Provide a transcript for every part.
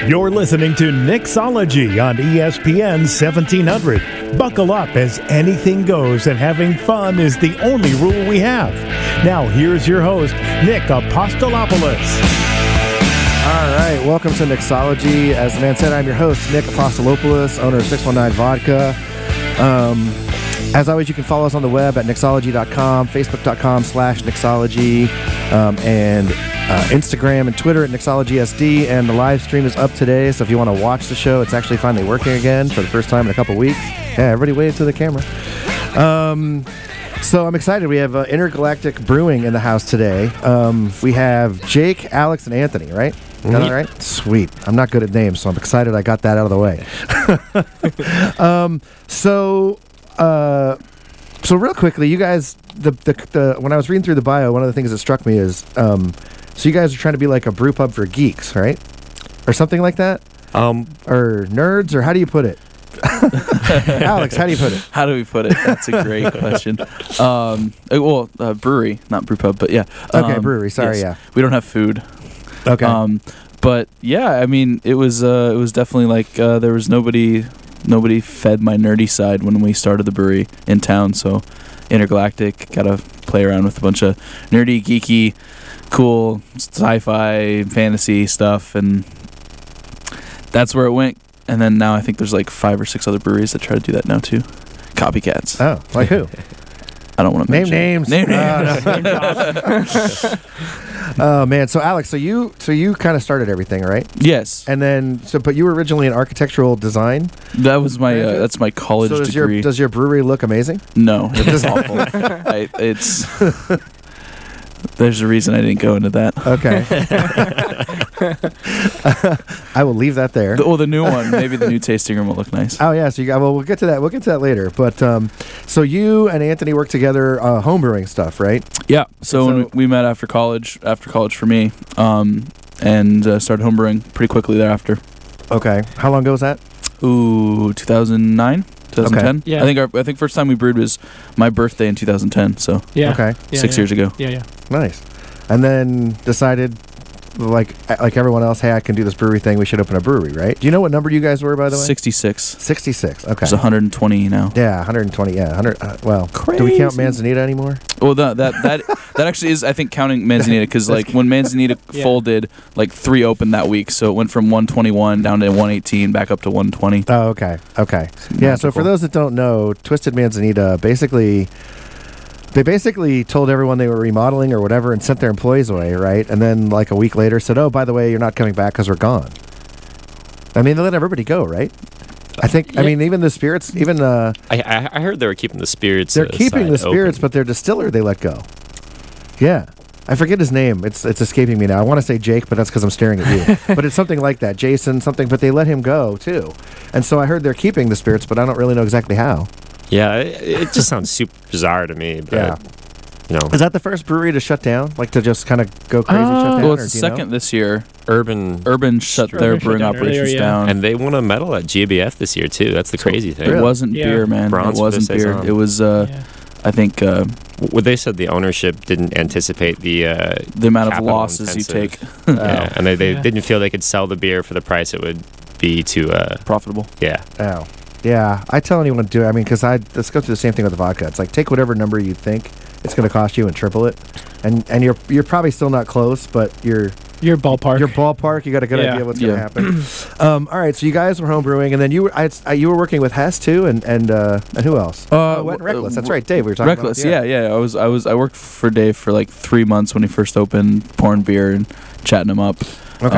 You're listening to Nixology on ESPN 1700. Buckle up as anything goes and having fun is the only rule we have. Now, here's your host, Nick Apostolopoulos. All right, welcome to Nixology. As the man said, I'm your host, Nick Apostolopoulos, owner of 619 Vodka. As always, you can follow us on the web at Nixology.com, Facebook.com/Nixology, and Instagram and Twitter at NixologySD. And the live stream is up today, so if you want to watch the show, it's actually finally working again for the first time in a couple weeks. Yeah, everybody wave to the camera. So I'm excited. We have Intergalactic Brewing in the house today. We have Jake, Alex, and Anthony, right? Got that right? Sweet. I'm not good at names, so I'm excited I got that out of the way. So real quickly, you guys, the when I was reading through the bio, one of the things that struck me is, so you guys are trying to be like a brew pub for geeks, right? Or something like that? Or nerds, or how do you put it? Alex, how do you put it? How do we put it? That's a great question. Brewery, not brew pub, but yeah. Okay, brewery. Sorry, yes. yeah. We don't have food. Okay. But yeah, I mean, it was definitely like there was nobody fed my nerdy side when we started the brewery in town. So Intergalactic got to play around with a bunch of nerdy, geeky, cool sci-fi, fantasy stuff, and that's where it went. And then now I think there's like 5 or 6 other breweries that try to do that now too. Copycats. Oh, like who? I don't want to name names. Name names. Oh man, so Alex, so you kind of started everything, right? Yes. And then but you were originally in architectural design. That was my that's my college degree. Does your brewery look amazing? No, it's awful. There's a reason I didn't go into that. Okay. I will leave that there. The new one, maybe the new tasting room will look nice. Oh yeah, so we'll get to that. We'll get to that later. But so you and Anthony work together homebrewing stuff, right? Yeah. So when we met after college for me, and started homebrewing pretty quickly thereafter. Okay. How long ago was that? 2009. 2010. Okay. Yeah. I think first time we brewed was my birthday in 2010. So yeah. Okay. Yeah, 6 years ago. Yeah. Nice. And then decided, like everyone else, hey, I can do this brewery thing. We should open a brewery, right? Do you know what number you guys were, by the way? 66. 66. Okay. It's 120 now. Yeah, 120. Yeah, 100. Well, crazy. Do we count Manzanita anymore? Well, that actually is, I think, counting Manzanita, because like when Manzanita folded, like 3 opened that week, so it went from 121 down to 118, back up to 120. Oh, okay. Yeah. So for those that don't know, Twisted Manzanita They basically told everyone they were remodeling or whatever and sent their employees away, right? And then like a week later said, oh, by the way, you're not coming back because we're gone. I mean, they let everybody go, right? I think, I mean, even the spirits, even the... I heard they were keeping the spirits. They're keeping the spirits, open. but their distiller they let go. Yeah. I forget his name. It's escaping me now. I want to say Jake, but that's because I'm staring at you. But it's something like that. Jason, something, but they let him go, too. And so I heard they're keeping the spirits, but I don't really know exactly how. Yeah, it just sounds super bizarre to me. But, yeah. You know. Is that the first brewery to shut down? Like to just kind of go crazy shut down? Well, it's the second this year. Urban shut their brewing operations down. And they won a medal at GABF this year, too. That's the crazy thing. It wasn't beer, man. Bronze it wasn't beer. It was, I think... what they said, the ownership didn't anticipate the amount of losses you take. Yeah, and they didn't feel they could sell the beer for the price it would be to... profitable. Yeah. Oh. Yeah, I tell anyone to do it. I mean, because let's go through the same thing with the vodka. It's like, take whatever number you think it's going to cost you and triple it. And you're probably still not close, but you're ballpark. Your ballpark. You got a good idea what's going to happen. All right, so you guys were homebrewing, and then you were working with Hess too, and who else? Reckless. That's right, Dave. We were talking Reckless. about. Yeah. I worked for Dave for like 3 months when he first opened, pouring beer and chatting him up. Okay.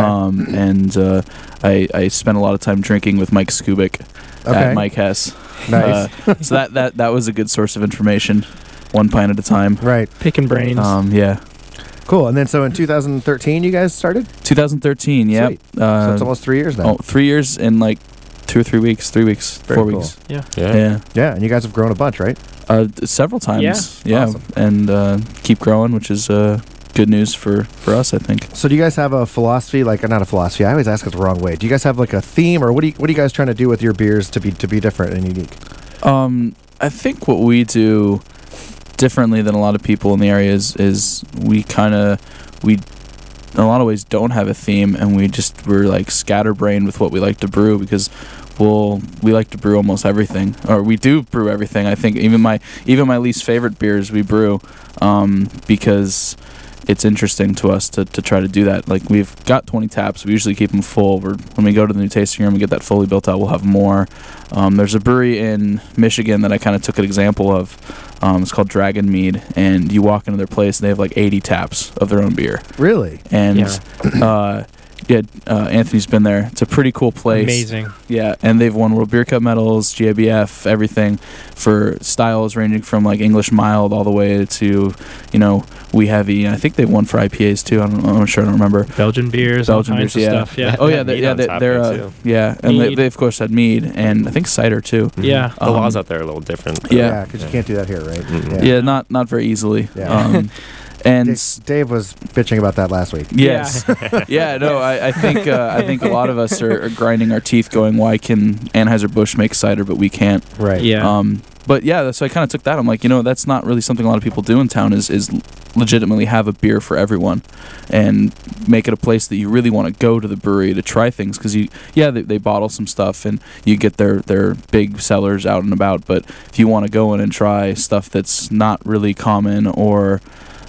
I spent a lot of time drinking with Mike Skubik at Mike Hess. Nice. So that was a good source of information. 1 pint at a time. Right. Picking brains. Yeah. Cool. And then so in 2013 you guys started? 2013, yeah. So it's almost 3 years now. Oh, 3 years in like 2 or 3 weeks, 3 weeks, Very 4 cool. weeks. Yeah. Yeah, and you guys have grown a bunch, right? Several times. Yeah. Yeah. Awesome. And keep growing, which is good news for us, I think. So do you guys have a philosophy, like not a philosophy? I always ask it the wrong way. Do you guys have like a theme, or what are you guys trying to do with your beers to be different and unique? I think what we do differently than a lot of people in the area is we in a lot of ways don't have a theme, and we're like scatterbrained with what we like to brew, because we like to brew almost everything, or we do brew everything. I think even my least favorite beers we brew, because it's interesting to us to try to do that. Like, we've got 20 taps. We usually keep them full. When we go to the new tasting room and get that fully built out, we'll have more. There's a brewery in Michigan that I kind of took an example of. It's called Dragon Mead, and you walk into their place, and they have like 80 taps of their own beer. Really? And Anthony's been there. It's a pretty cool place. Amazing. Yeah, and they've won World Beer Cup medals, GABF, everything, for styles ranging from like English mild all the way to, wee heavy. I think they won for IPAs too. I'm sure, I don't remember. Belgian beers, all kinds of stuff. Yeah. Oh yeah, Mead they're on tap there, too. and they of course had mead, and I think cider too. Yeah. The laws out there are a little different. Yeah, because you can't do that here, right? Mm-hmm. Yeah, not very easily. Yeah. And Dave was bitching about that last week. Yes. Yeah, no, I think a lot of us are grinding our teeth going, why can Anheuser-Busch make cider but we can't? Right. Yeah. But yeah, so I kind of took that. I'm like, that's not really something a lot of people do in town, is legitimately have a beer for everyone and make it a place that you really want to go to the brewery to try things, because they bottle some stuff and you get their big sellers out and about, but if you want to go in and try stuff that's not really common or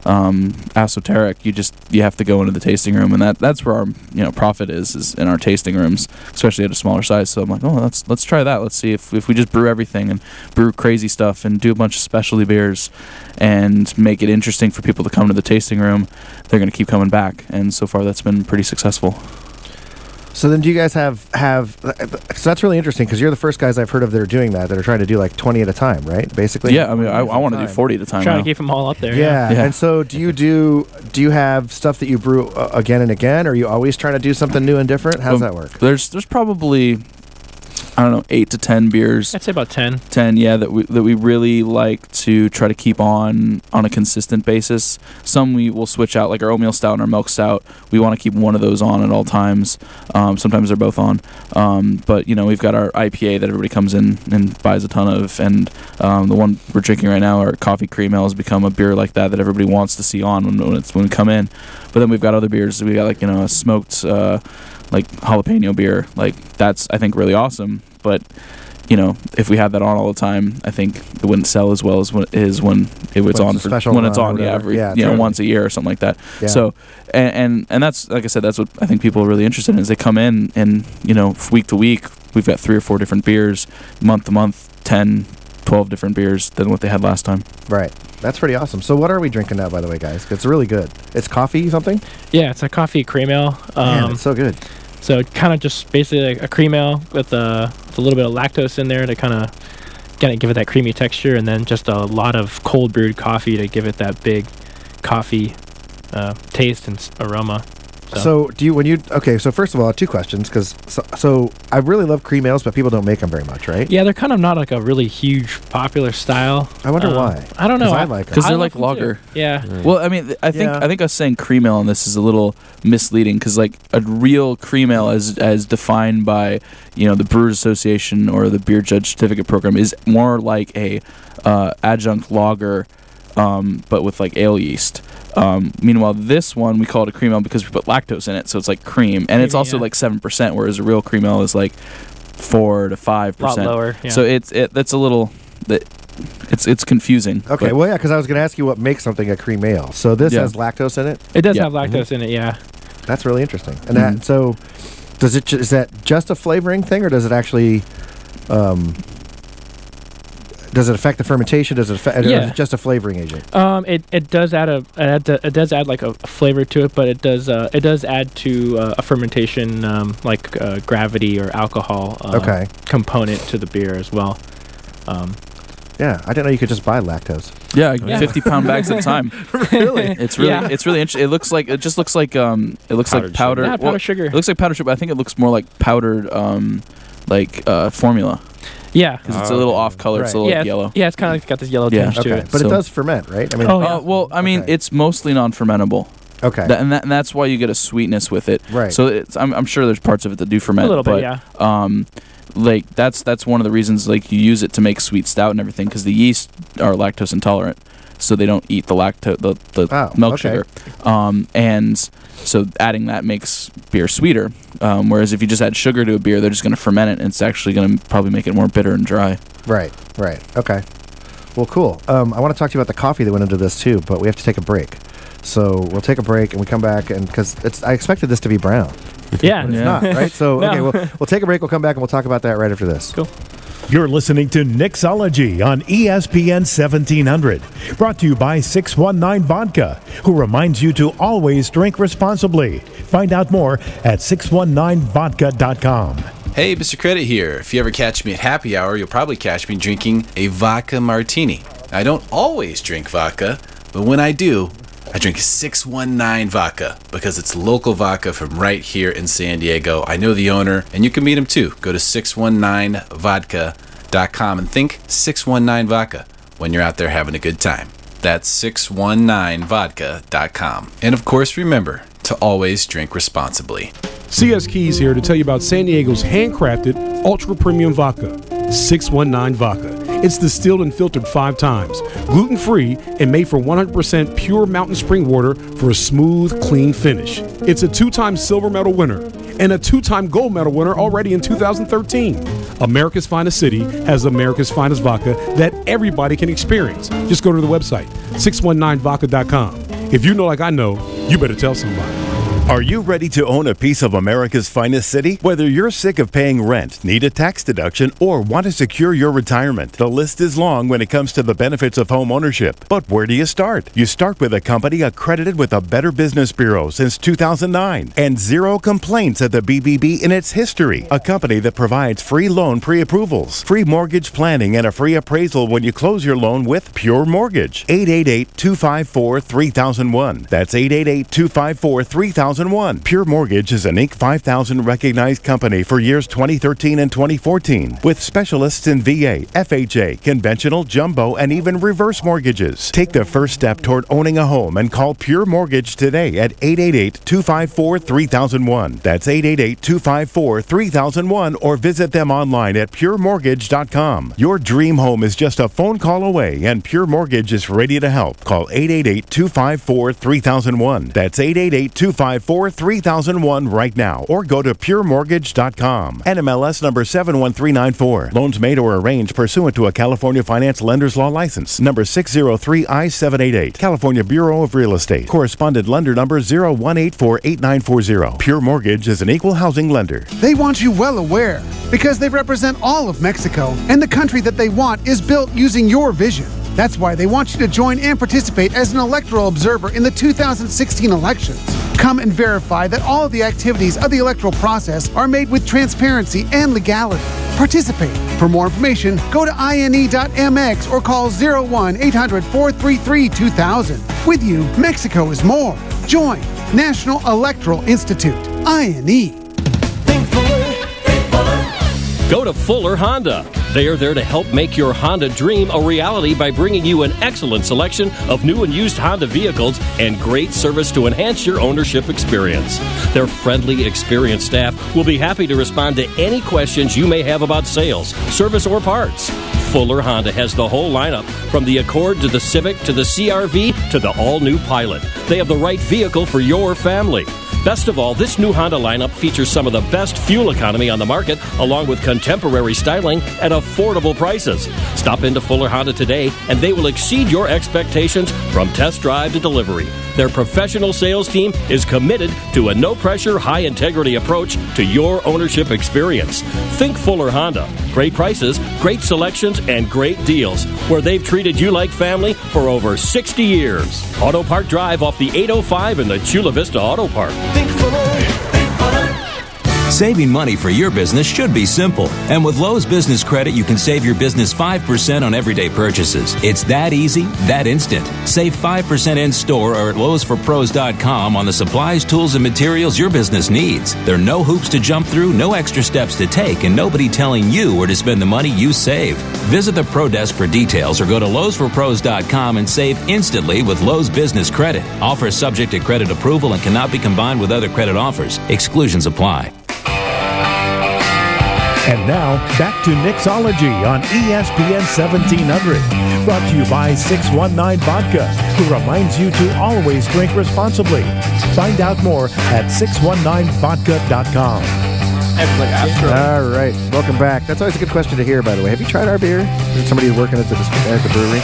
esoteric, you have to go into the tasting room, and that's where our profit is in our tasting rooms, especially at a smaller size. So I'm like, let's try that. Let's see if we just brew everything and brew crazy stuff and do a bunch of specialty beers and make it interesting for people to come to the tasting room, they're going to keep coming back. And so far that's been pretty successful. So then do you guys have so that's really interesting, because you're the first guys I've heard of that are doing that are trying to do like 20 at a time, right? Basically. Yeah, I mean, I want to do 40 at a time. Trying to keep them all up there. Yeah. Yeah. And so do you have stuff that you brew again and again, or are you always trying to do something new and different? How does that work? There's probably, I don't know, 8 to 10 beers. I'd say about 10. 10, yeah, that we really like to try to keep on a consistent basis. Some we will switch out, like our oatmeal stout and our milk stout. We want to keep one of those on at all times. Sometimes they're both on. But, we've got our IPA that everybody comes in and buys a ton of. And the one we're drinking right now, our coffee cream ale, has become a beer like that everybody wants to see on when we come in. But then we've got other beers. We got a smoked jalapeno beer. Like, that's, I think, really awesome. But if we had that on all the time, I think it wouldn't sell as well as when it's on once a year or something like that. Yeah. So and that's, like I said, that's what I think people are really interested in, is they come in and week to week we've got 3 or 4 different beers, month to month 10, 12 different beers than what they had last time. Right. That's pretty awesome. So what are we drinking now, by the way, guys? It's really good. It's coffee something? Yeah, it's a coffee cream ale. Man, it's so good. So kind of just basically like a cream ale with a little bit of lactose in there to kind of give it that creamy texture, and then just a lot of cold brewed coffee to give it that big coffee taste and aroma. So so first of all, 2 questions, because so I really love cream ales, but people don't make them very much, right? Yeah, they're kind of not like a really huge popular style. I wonder why. I don't know. I like them. Because they're love like them lager. too. Yeah. Well, I mean, I think us saying cream ale on this is a little misleading, because like a real cream ale, as defined by the Brewers Association or the Beer Judge Certificate Program, is more like a adjunct lager, but with like ale yeast. Meanwhile, this one, we call it a cream ale because we put lactose in it, so it's like cream, and it's also like 7%, whereas a real cream ale is like 4 to 5%. A lot lower. Yeah. So that's a little it's confusing. Okay, well, yeah, because I was going to ask you what makes something a cream ale. So this has lactose in it? It does have lactose in it, yeah. That's really interesting. And that, so is that just a flavoring thing, or does it actually does it affect the fermentation? Does it affect? Or is it just a flavoring agent? It does add like a flavor to it, but it does add to a fermentation like gravity or alcohol component to the beer as well. Yeah, I didn't know you could just buy lactose. Yeah, 50-pound bags at a time. Really? It's really interesting. It just looks like like powder. Yeah, powdered sugar. It looks like powdered sugar, but I think it looks more like powdered formula. Yeah, because it's a little off color. It's a little yellow. Yeah, it's kind of got this yellow tinge to it. But it does ferment, right? I mean, it's mostly non-fermentable. Okay. And that's why you get a sweetness with it. Right. So I'm sure there's parts of it that do ferment. A little bit, yeah. That's one of the reasons you use it to make sweet stout and everything, because the yeast are lactose intolerant. so they don't eat the milk sugar. And so adding that makes beer sweeter. Whereas if you just add sugar to a beer, they're just going to ferment it, and it's actually going to probably make it more bitter and dry. Right. Okay. Well, cool. I want to talk to you about the coffee that went into this too, but we have to take a break. So we'll take a break and we come back, and because I expected this to be brown. Yeah. But it's not, right? So, No. okay, we'll take a break. We'll come back and we'll talk about that right after this. Cool. You're listening to Nixology on ESPN 1700, brought to you by 619 Vodka, who reminds you to always drink responsibly. Find out more at 619vodka.com. Hey, Mr. Credit here. If you ever catch me at happy hour, you'll probably catch me drinking a vodka martini. I don't always drink vodka, but when I do, I drink 619 Vodka because it's local vodka from right here in San Diego. I know the owner, and you can meet him too. Go to 619vodka.com and think 619 Vodka when you're out there having a good time. That's 619vodka.com. And of course, remember to always drink responsibly. CS Keys here to tell you about San Diego's handcrafted ultra premium vodka, 619 Vodka. It's distilled and filtered 5 times, gluten-free, and made from 100% pure mountain spring water for a smooth, clean finish. It's a 2-time silver medal winner and a 2-time gold medal winner already in 2013. America's Finest City has America's Finest Vodka that everybody can experience. Just go to the website, 619vodka.com. If you know like I know, you better tell somebody. Are you ready to own a piece of America's finest city? Whether you're sick of paying rent, need a tax deduction, or want to secure your retirement, the list is long when it comes to the benefits of home ownership. But where do you start? You start with a company accredited with the Better Business Bureau since 2009 and 0 complaints at the BBB in its history. A company that provides free loan pre-approvals, free mortgage planning, and a free appraisal when you close your loan with Pure Mortgage. 888-254-3001. That's 888-254-3001. Pure Mortgage is an Inc. 5000 recognized company for years 2013 and 2014 with specialists in VA, FHA, conventional, jumbo, and even reverse mortgages. Take the first step toward owning a home and call Pure Mortgage today at 888-254-3001. That's 888-254-3001 or visit them online at puremortgage.com. Your dream home is just a phone call away and Pure Mortgage is ready to help. Call 888-254-3001. That's 888-254-3001 right now or go to puremortgage.com. NMLS number 71394. Loans made or arranged pursuant to a California Finance Lender's Law license. Number 603I788. California Bureau of Real Estate. Correspondent lender number 01848940. Pure Mortgage is an equal housing lender. They want you well aware because they represent all of Mexico, and the country that they want is built using your vision. That's why they want you to join and participate as an electoral observer in the 2016 elections. Come and verify that all of the activities of the electoral process are made with transparency and legality. Participate. For more information, go to ine.mx or call 01-800-433-2000. With you, Mexico is more. Join National Electoral Institute, INE. Go to Fuller Honda. They are there to help make your Honda dream a reality by bringing you an excellent selection of new and used Honda vehicles and great service to enhance your ownership experience. Their friendly, experienced staff will be happy to respond to any questions you may have about sales, service, or parts. Fuller Honda has the whole lineup, from the Accord to the Civic to the CR-V to the all-new Pilot. They have the right vehicle for your family. Best of all, this new Honda lineup features some of the best fuel economy on the market, along with contemporary styling at affordable prices. Stop into Fuller Honda today, and they will exceed your expectations from test drive to delivery. Their professional sales team is committed to a no-pressure, high-integrity approach to your ownership experience. Think Fuller Honda. Great prices, great selections, and great deals, where they've treated you like family for over 60 years. Auto Park Drive off the 805 in the Chula Vista Auto Park. Saving money for your business should be simple. And with Lowe's Business Credit, you can save your business 5% on everyday purchases. It's that easy, that instant. Save 5% in-store or at lowesforpros.com on the supplies, tools, and materials your business needs. There are no hoops to jump through, no extra steps to take, and nobody telling you where to spend the money you save. Visit the Pro Desk for details or go to lowesforpros.com and save instantly with Lowe's Business Credit. Offer subject to credit approval and cannot be combined with other credit offers. Exclusions apply. And now, back to Nixology on ESPN 1700. Brought to you by 619 Vodka, who reminds you to always drink responsibly. Find out more at 619vodka.com. All right, welcome back. That's always a good question to hear, by the way. Have you tried our beer? There's somebody working at the brewery.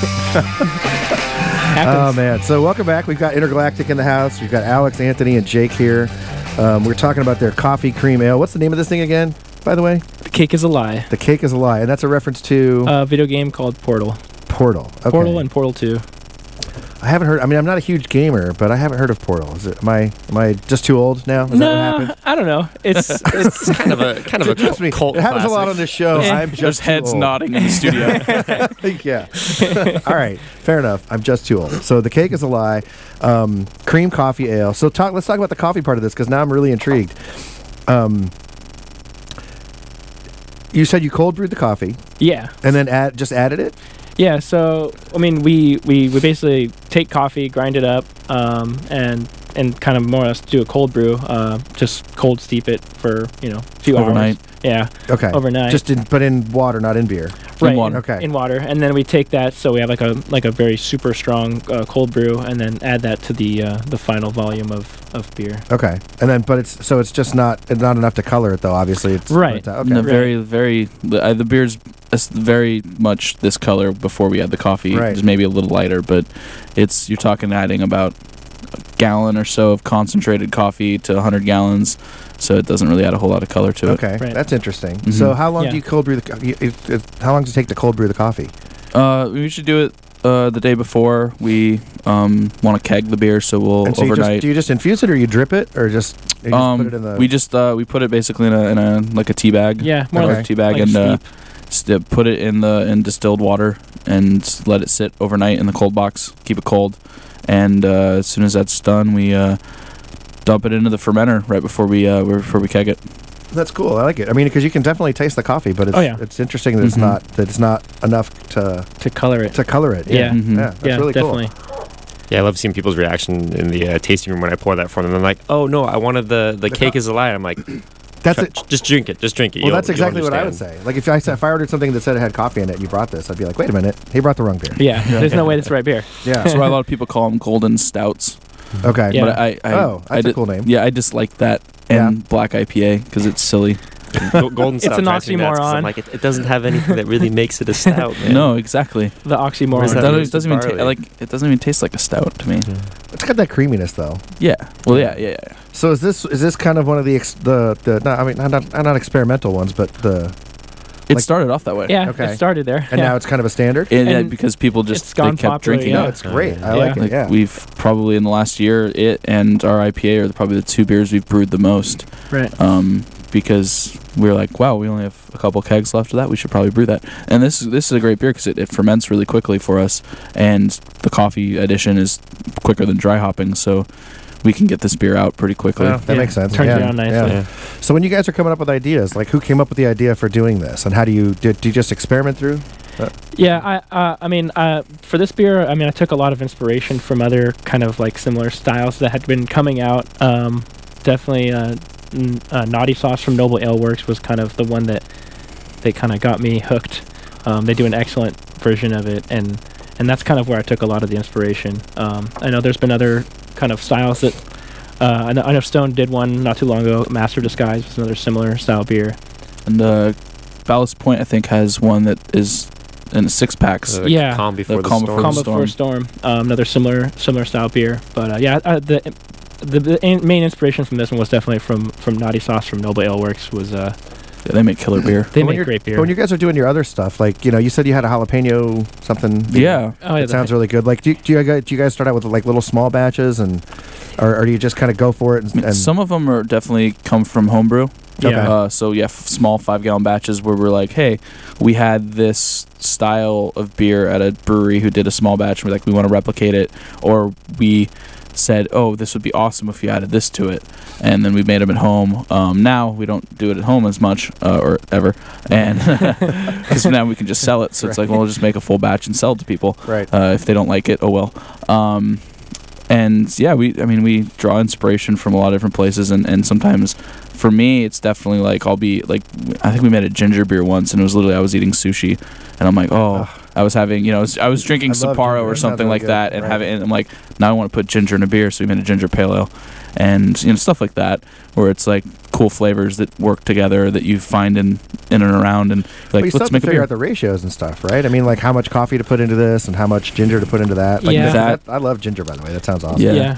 Oh, man. So welcome back. We've got Intergalactic in the house. We've got Alex, Anthony, and Jake here. We're talking about their coffee cream ale. What's the name of this thing again, by the way? The Cake is a Lie. The Cake is a Lie. And that's a reference to? A video game called Portal. Portal. Okay. Portal and Portal 2. I haven't heard. I mean, I'm not a huge gamer, but I haven't heard of Portal. Am I just too old now? Is that what happened? I don't know. It's kind of a Trust me, cult it happens classic. a lot on this show. I'm just There's too heads old. nodding in the studio. Yeah. All right. Fair enough. I'm just too old. So the Cake is a Lie. Cream coffee ale. So let's talk about the coffee part of this, because now I'm really intrigued. You said you cold brewed the coffee. Yeah. And then just added it? Yeah, so I mean, we basically take coffee, grind it up, and kind of more or less do a cold brew. Just cold steep it for a few Overnight. hours. Yeah. Okay. Overnight. But in water, not in beer. Right. In water. Okay. In water, and then we take that, so we have like a very super strong cold brew, and then add that to the final volume of beer. Okay. And then, it's just not enough to color it, though. Obviously, it's Right. Okay. No, the beer's very much this color before we add the coffee. Right. It's maybe a little lighter, but you're talking adding about a gallon or so of concentrated coffee to 100 gallons, so it doesn't really add a whole lot of color to it. Okay, Right. that's interesting. Mhm. So how long Yeah. do you cold brew how long does it take to cold brew the coffee? We usually do it the day before. We want to keg the beer, so we'll And so overnight. do you just infuse it, or you drip it, or just put it in the? We just we put it basically in a like a tea bag. Yeah, more like like a tea bag, like and put it in distilled water and let it sit overnight in the cold box. Keep it cold, and as soon as that's done, we dump it into the fermenter right before we keg it. That's cool. I like it. I mean, because you can definitely taste the coffee, but it's it's interesting that it's not enough to color it. color it. Yeah. Mhm. Yeah, that's Yeah, really definitely. cool. Yeah, I love seeing people's reaction in the tasting room when I pour that for them. They're like, "Oh no, I wanted the cake is a lie." I'm like, That's it. Just drink it. Just drink it. Well, You'll- that's you'll exactly what I would understand." say. Like if I ordered something that said it had coffee in it, and you brought this, I'd be like, wait a minute, he brought the wrong beer. Yeah, there's no way that's the right beer. Yeah. That's why a lot of people call them golden stouts. Okay. Yeah. But That's a cool name. Yeah, I dislike that and black IPA because it's silly. Golden It's Stout an drives me nuts 'cause I'm oxymoron. like, it doesn't have anything that really makes it a stout, man. No, exactly. The Where's oxymoron. that It roasted doesn't even barley? it doesn't even taste like a stout to me. It's got that creaminess though. Yeah. Well, yeah. So is this kind of one of the not experimental ones, but It Like- started off that way. Yeah, Okay. it started there. and yeah. now it's kind of a standard? And because people it's just gone they kept popular, drinking yeah. No, it. it's great. I Yeah. like it. Like Yeah. we've probably in the last year, it and our IPA are probably the two beers we've brewed the most. Right. Because we were like, wow, we only have a couple kegs left of that. We should probably brew that. And this is a great beer because it ferments really quickly for us, and the coffee addition is quicker than dry hopping, so we can get this beer out pretty quickly. Well, that Yeah. makes sense. Turns yeah. it on nicely. Yeah. So when you guys are coming up with ideas, like who came up with the idea for doing this, and how do you just experiment through? Yeah, I mean, for this beer, I mean, I took a lot of inspiration from other kind of like similar styles that had been coming out. Definitely, Naughty Sauce from Noble Ale Works was kind of the one that they kind of got me hooked. They do an excellent version of it, and that's kind of where I took a lot of the inspiration. I know there's been other kind of styles that I know Stone did one not too long ago. Master Disguise was another similar style beer. And Ballast Point, I think, has one that is in 6-packs. Yeah. Calm Before The the Calm Storm. Before Calm the Before Storm, another similar style beer. But yeah, the main inspiration from this one was definitely from Naughty Sauce from Noble Ale Works. Was Yeah, they make killer beer. they But when make you're- great beer. But when you guys are doing your other stuff, like you said you had a jalapeno something. Yeah. Oh, yeah, It sounds really good. Like, do you guys start out with like little small batches, or do you just kind of go for it? I mean, some of them are definitely come from homebrew. Yeah. So yeah, small 5-gallon batches where we're like, hey, we had this style of beer at a brewery who did a small batch. And we're like, we want to replicate it, or we said, oh, this would be awesome if you added this to it, and then we made them at home. Now we don't do it at home as much or ever, and because now we can just sell it. So it's like, well, we'll just make a full batch and sell it to people. Right. If they don't like it, oh well. And yeah, we draw inspiration from a lot of different places, and sometimes for me it's definitely like I'll be like, I think we made a ginger beer once, and it was literally I was eating sushi, and I'm like, I was having, I was drinking Sapporo or something like that, and and I'm like, now I want to put ginger in a beer, so we made a ginger pale ale, and stuff like that, where it's like cool flavors that work together that you find in and around, and like, let's make a figure beer. out the ratios and stuff, right? I mean, like how much coffee to put into this and how much ginger to put into that. Like Yeah. I love ginger, by the way. That sounds awesome. Yeah.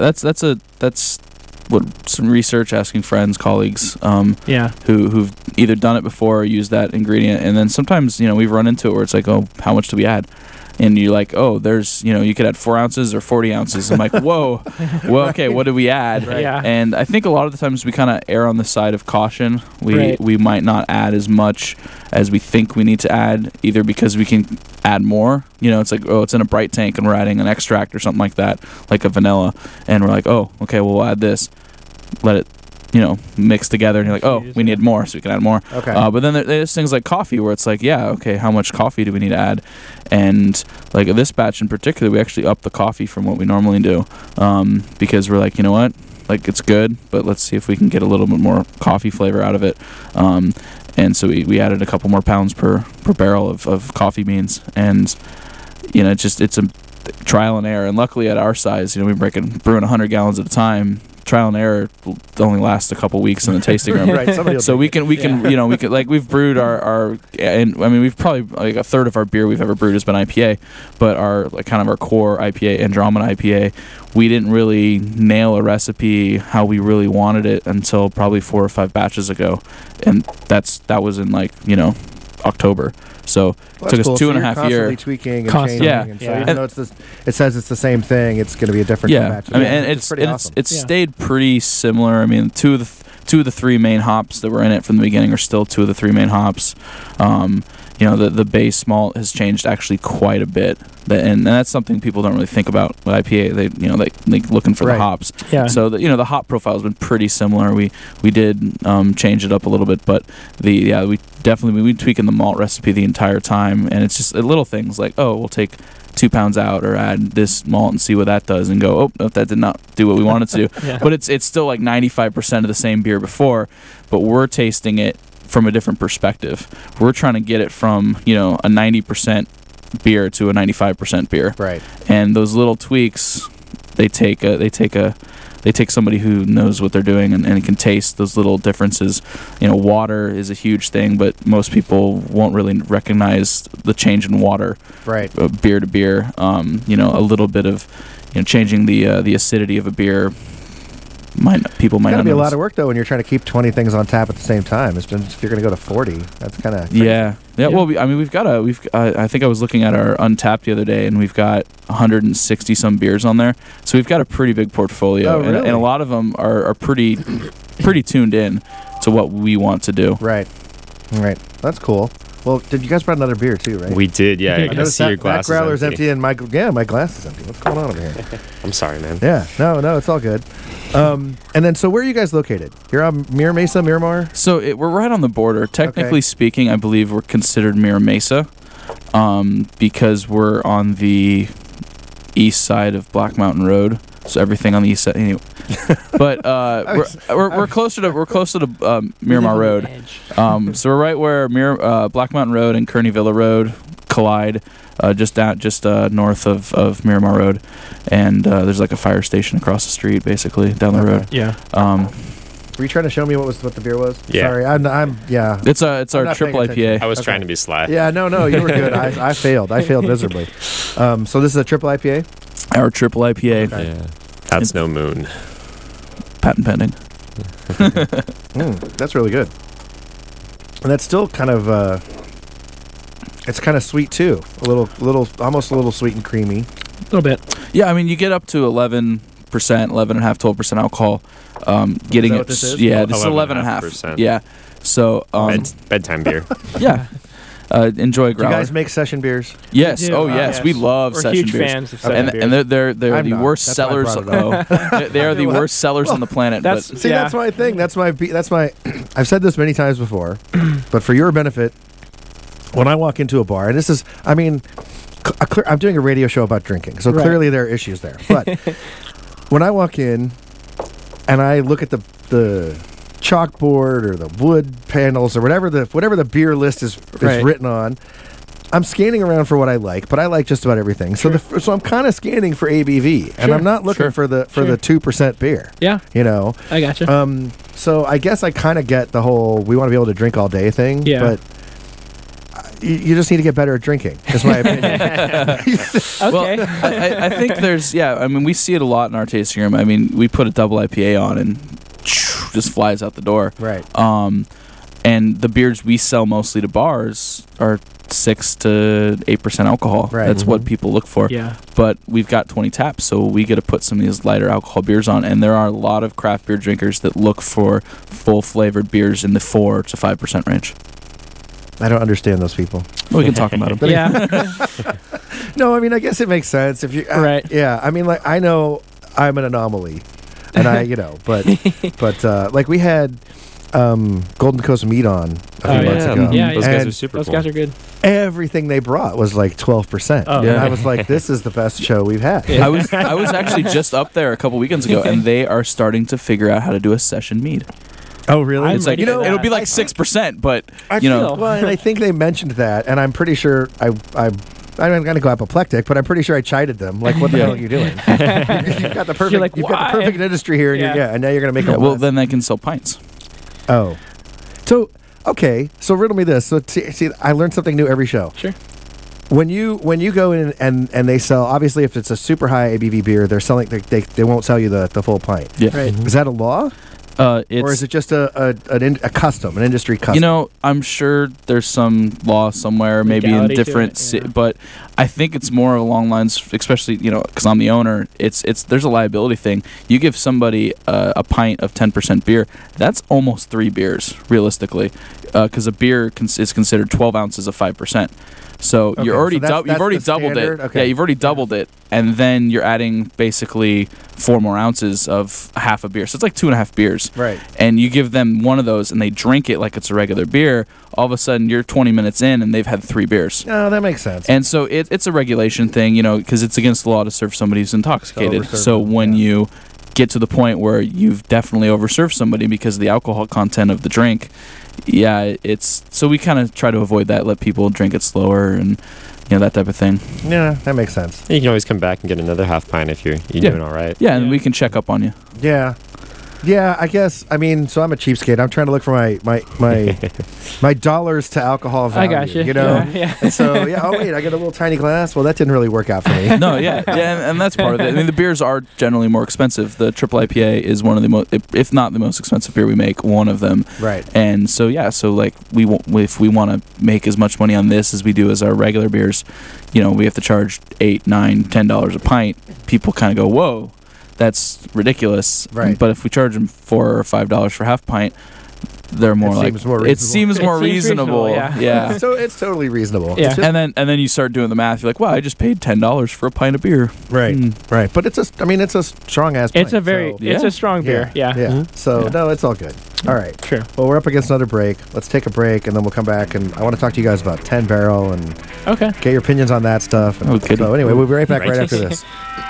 That's what some research, asking friends, colleagues, who've either done it before or used that ingredient, and then sometimes we've run into it where it's like, oh, how much do we add? And you're like, oh, there's you could add 4 ounces or 40 ounces. I'm like, whoa, well, okay, what did we add? Right. Yeah. And I think a lot of the times we kind of err on the side of caution. We might not add as much as we think we need to add, either because we can add more. It's like, oh, it's in a bright tank and we're adding an extract or something like that, like a vanilla, and we're like, oh, okay, well, we'll add this, let it mix together, and you're like, oh, we need more, so we can add more. Okay. But then there's things like coffee, where it's like, yeah, okay, how much coffee do we need to add? And like this batch in particular, we actually upped the coffee from what we normally do, because we're like, you know what, like, it's good, but let's see if we can get a little bit more coffee flavor out of it. And so we added a couple more pounds per barrel of coffee beans, and it's a trial and error. And luckily at our size, we're brewing 100 gallons at a time. Trial and error only lasts a couple weeks in the tasting room. Right, so we can like, we've brewed our and I mean, we've probably like a third of our beer we've ever brewed has been IPA, but our like kind of our core IPA, Andromeda IPA, we didn't really nail a recipe how we really wanted it until probably 4 or 5 batches ago, and that was in like October. So it took us 2.5 years. Constantly tweaking and changing. Yeah. And so even though it says it's the same thing, it's going to be a different batch. I mean, and it's pretty awesome. It's stayed pretty similar. I mean, two of the 3 main hops that were in it from the beginning are still 2 of the 3 main hops. The base malt has changed actually quite a bit, and that's something people don't really think about with IPA. They looking for the hops. Yeah. So the hop profile has been pretty similar. We did change it up a little bit, but we definitely we tweaking the malt recipe the entire time, and it's just little things like, oh, we'll take 2 pounds out or add this malt and see what that does, and go, oh, no, that did not do what we wanted to. Yeah. But it's still like 95% of the same beer before, but we're tasting it from a different perspective. We're trying to get it from a 90% beer to a 95% beer. Right. And those little tweaks, they take somebody who knows what they're doing and can taste those little differences. Water is a huge thing, but most people won't really recognize the change in water. Right. Beer to beer. A little bit of changing the acidity of a beer. People might not It's got to be a lot notice. of work though when you're trying to keep 20 things on tap at the same time. If you're going to go to 40, that's kind of Yeah. Well, I think I was looking at our Untapped the other day, and we've got 160 some beers on there. So we've got a pretty big portfolio, Oh, really? and a lot of them are pretty tuned in to what we want to do. Right. That's cool. Well, did you guys brought another beer too, right? We did, yeah. I I can noticed see your that glass growler's is empty. empty, and my glass is empty. What's going on over here? I'm sorry, man. Yeah, no, it's all good. And then, so where are you guys located? You're on Mira Mesa, Miramar? So we're right on the border. Technically Okay. speaking, I believe we're considered Mira Mesa, because we're on the east side of Black Mountain Road. So everything on the east side, anyway. But we're closer to Miramar Road. So we're right where Black Mountain Road and Kearney Villa Road collide, just north of Miramar Road, and there's like a fire station across the street, basically down the road. Yeah. Were you trying to show me what the beer was? Yeah. Sorry, I'm yeah. It's I'm our not triple paying attention. IPA. I was trying to be sly. Yeah, no, you were good. I failed. I failed miserably. So this is a triple IPA? Our triple IPA, Okay. Yeah. That's no moon. patent pending. That's really good. And that's still kind of it's kind of sweet too. A little almost a little sweet and creamy. A little bit. Yeah, I mean, you get up to 11%, 11.5%, 12% alcohol. Getting that it, what this is? yeah, this is 11.5%. 11.5%. Yeah, so Bedtime beer. yeah. Enjoy a Do you growler. guys make session beers? Yes. We do. Oh, yes. We love We're session huge beers. fans of session beers. And they're I'm the not. worst That's why I sellers. brought it They are the worst sellers on the planet. That's- But See, Yeah. that's my thing. That's my. I've said this many times before, but for your benefit, when I walk into a bar, and this is, I mean, I'm doing a radio show about drinking, so Right. clearly there are issues there. But when I walk in and I look at the chalkboard or the wood panels or whatever the beer list is Right. written on, I'm scanning around for what I like, but I like just about everything. So so I'm kind of scanning for ABV, and I'm not looking for the 2% beer. Yeah, You know. I gotcha. So I guess I kind of get the whole we want to be able to drink all day thing. Yeah. But you just need to get better at drinking. Is my opinion. Okay. Well, I think there's, I mean, we see it a lot in our tasting room. I mean, we put a double IPA on and just flies out the door. Right. And the beers we sell mostly to bars are 6 to 8% alcohol. Right. That's what people look for. Yeah. But we've got 20 taps, so we get to put some of these lighter alcohol beers on. And there are a lot of craft beer drinkers that look for full flavored beers in the 4 to 5% range. I don't understand those people. We can talk about them. Yeah. No, I mean, I guess it makes sense if you. Right. Yeah, I mean, like I know I'm an anomaly, and but like we had Golden Coast Meat on a few months ago. Yeah, those guys and are super Those cool. guys are good. everything they brought was like 12%. Oh, And yeah. I was like, this is the best show we've had. I was actually just up there a couple weekends ago, and they are starting to figure out how to do a session mead. Oh, really? It's like, ready for it'll be that. like 6%, but I you know, well, and I think they mentioned that, and I'm pretty sure I'm going to go apoplectic, but I'm pretty sure I chided them. Like, what the hell are you doing? You've got the perfect, like, you've got the why? perfect industry here, and Yeah. and now you're going to make them. well, then they can sell pints. Oh, so okay. So riddle me this. So see, I learn something new every show. Sure. When you go in and they sell, obviously if it's a super high ABV beer, they're selling they won't sell you the full pint. Yeah. Right. Is that a law, It's, or is it just a custom, an industry custom? You know, I'm sure there's some law somewhere, maybe in Legality to different, it, yeah. but I think it's more along lines, especially because I'm the owner. It's there's a liability thing. You give somebody a pint of 10% beer, that's almost 3 beers realistically, because a beer is considered 12 ounces of 5%. So Okay, you're already so that's you've already the doubled standard? it. Okay. Yeah, you've already doubled it, and then you're adding basically 4 more ounces of half a beer. So it's like 2.5 beers. Right. And you give them one of those, and they drink it like it's a regular beer. All of a sudden, you're 20 minutes in, and they've had 3 beers. No, that makes sense. And so it's a regulation thing, because it's against the law to serve somebody who's intoxicated. overserve So them, when yeah. you get to the point where you've definitely overserved somebody because of the alcohol content of the drink, it's so we kind of try to avoid that, let people drink it slower and that type of thing. Yeah, that makes sense. You can always come back and get another half pint if you're doing all right. Yeah, and we can check up on you. Yeah. Yeah, I guess. I mean, so I'm a cheapskate. I'm trying to look for my dollars to alcohol value. I got you. You know. Yeah. And so oh wait, I got a little tiny glass. Well, that didn't really work out for me. No, and that's part of it. I mean, the beers are generally more expensive. The triple IPA is one of the most, if not the most expensive beer we make, one of them. Right. And so so like if we want to make as much money on this as we do as our regular beers, we have to charge $8, $9, $10 a pint. People kind of go, whoa, that's ridiculous. Right. But if we charge them $4 or $5 for half pint, they're more It like seems more it reasonable. seems more It seems reasonable. reasonable, Yeah. So it's totally reasonable. Yeah. It's just- And then you start doing the math. You're like, wow, I just paid $10 for a pint of beer. right. Mm. Right. But it's a strong ass. It's a very, it's a strong beer. Yeah. Yeah. So no, it's all good. All right. Sure. Well, we're up against another break. Let's take a break, and then we'll come back, and I want to talk to you guys about 10 Barrel and Okay. get your opinions on that stuff. And Okay. so anyway, we'll be right back right Righteous. after this.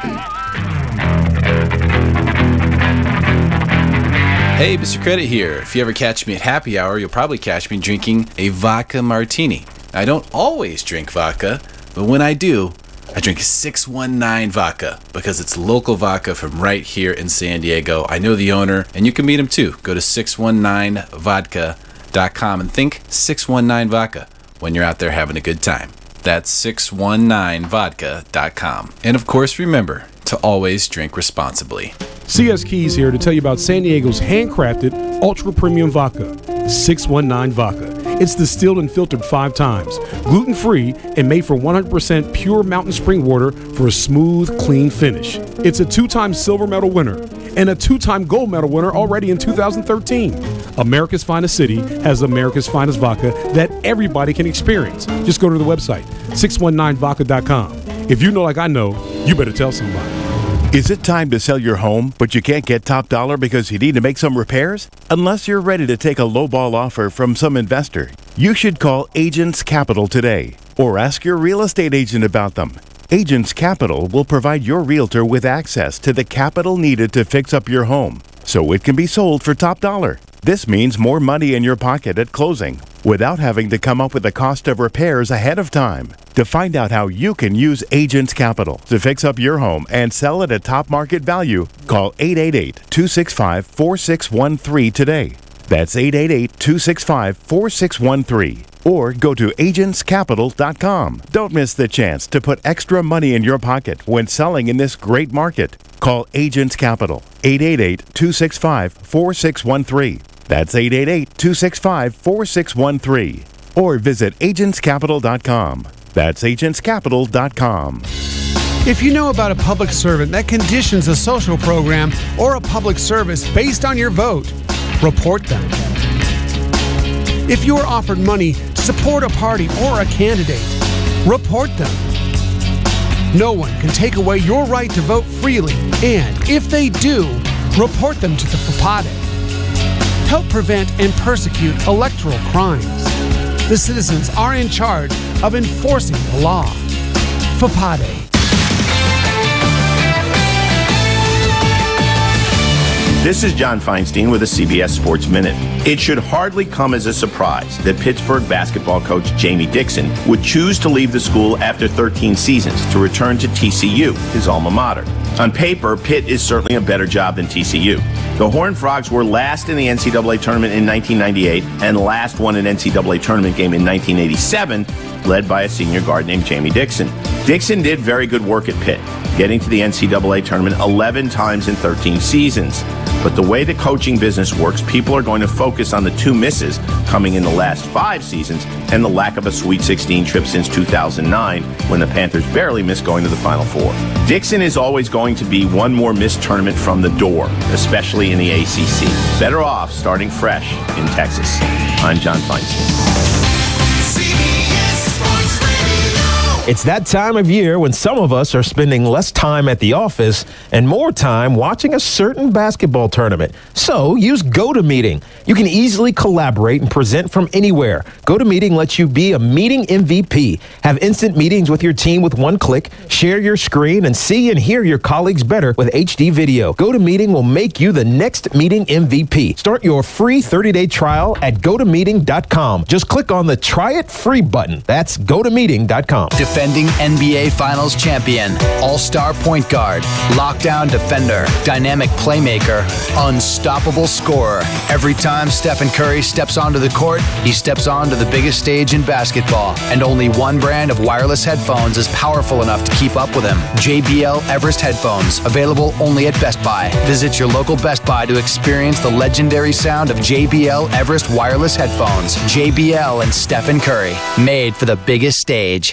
Hey, Mr. Credit here. If you ever catch me at happy hour, you'll probably catch me drinking a vodka martini. I don't always drink vodka, but when I do, I drink 619 vodka because it's local vodka from right here in San Diego. I know the owner, and you can meet him too. Go to 619vodka.com and think 619 vodka when you're out there having a good time. That's 619vodka.com. And of course, remember to always drink responsibly. CS Keys here to tell you about San Diego's handcrafted ultra premium vodka, 619 Vodka. It's distilled and filtered 5 times, gluten-free, and made from 100% pure mountain spring water for a smooth, clean finish. It's a 2-time silver medal winner and a 2-time gold medal winner already in 2013. America's Finest City has America's Finest Vodka that everybody can experience. Just go to the website, 619vodka.com. If you know like I know, you better tell somebody. Is it time to sell your home, but you can't get top dollar because you need to make some repairs? Unless you're ready to take a lowball offer from some investor, You should call Agents Capital today or ask your real estate agent about them. Agents Capital will provide your realtor with access to the capital needed to fix up your home so it can be sold for top dollar. This means more money in your pocket at closing without having to come up with the cost of repairs ahead of time. To find out how you can use Agents Capital to fix up your home and sell it at top market value, call 888-265-4613 today. That's 888-265-4613. Or go to agentscapital.com. Don't miss the chance to put extra money in your pocket when selling in this great market. Call Agents Capital, 888-265-4613. That's 888-265-4613. Or visit agentscapital.com. That's agentscapital.com. If you know about a public servant that conditions a social program or a public service based on your vote, report them. If you are offered money to support a party or a candidate, report them. No one can take away your right to vote freely, and if they do, report them to the FAPADE. Help prevent and persecute electoral crimes. The citizens are in charge of enforcing the law. FAPADE. This is John Feinstein with a CBS Sports Minute. It should hardly come as a surprise that Pittsburgh basketball coach Jamie Dixon would choose to leave the school after 13 seasons to return to TCU, his alma mater. On paper, Pitt is certainly a better job than TCU. The Horned Frogs were last in the NCAA tournament in 1998 and last won an NCAA tournament game in 1987, led by a senior guard named Jamie Dixon. Dixon did very good work at Pitt, getting to the NCAA tournament 11 times in 13 seasons. But the way the coaching business works, people are going to focus on the two misses coming in the last 5 seasons and the lack of a Sweet 16 trip since 2009 when the Panthers barely missed going to the Final Four. Dixon is always going to be one more missed tournament from the door, especially in the ACC. Better off starting fresh in Texas. I'm John Feinstein. It's that time of year when some of us are spending less time at the office and more time watching a certain basketball tournament. So use GoToMeeting. You can easily collaborate and present from anywhere. GoToMeeting lets you be a meeting MVP. Have instant meetings with your team with one click. Share your screen and see and hear your colleagues better with HD video. GoToMeeting will make you the next meeting MVP. Start your free 30-day trial at GoToMeeting.com. Just click on the Try It Free button. That's GoToMeeting.com. Defending NBA Finals champion, all-star point guard, lockdown defender, dynamic playmaker, unstoppable scorer. Every time Stephen Curry steps onto the court, he steps onto the biggest stage in basketball. And only one brand of wireless headphones is powerful enough to keep up with him. JBL Everest headphones, available only at Best Buy. Visit your local Best Buy to experience the legendary sound of JBL Everest wireless headphones. JBL and Stephen Curry, made for the biggest stage.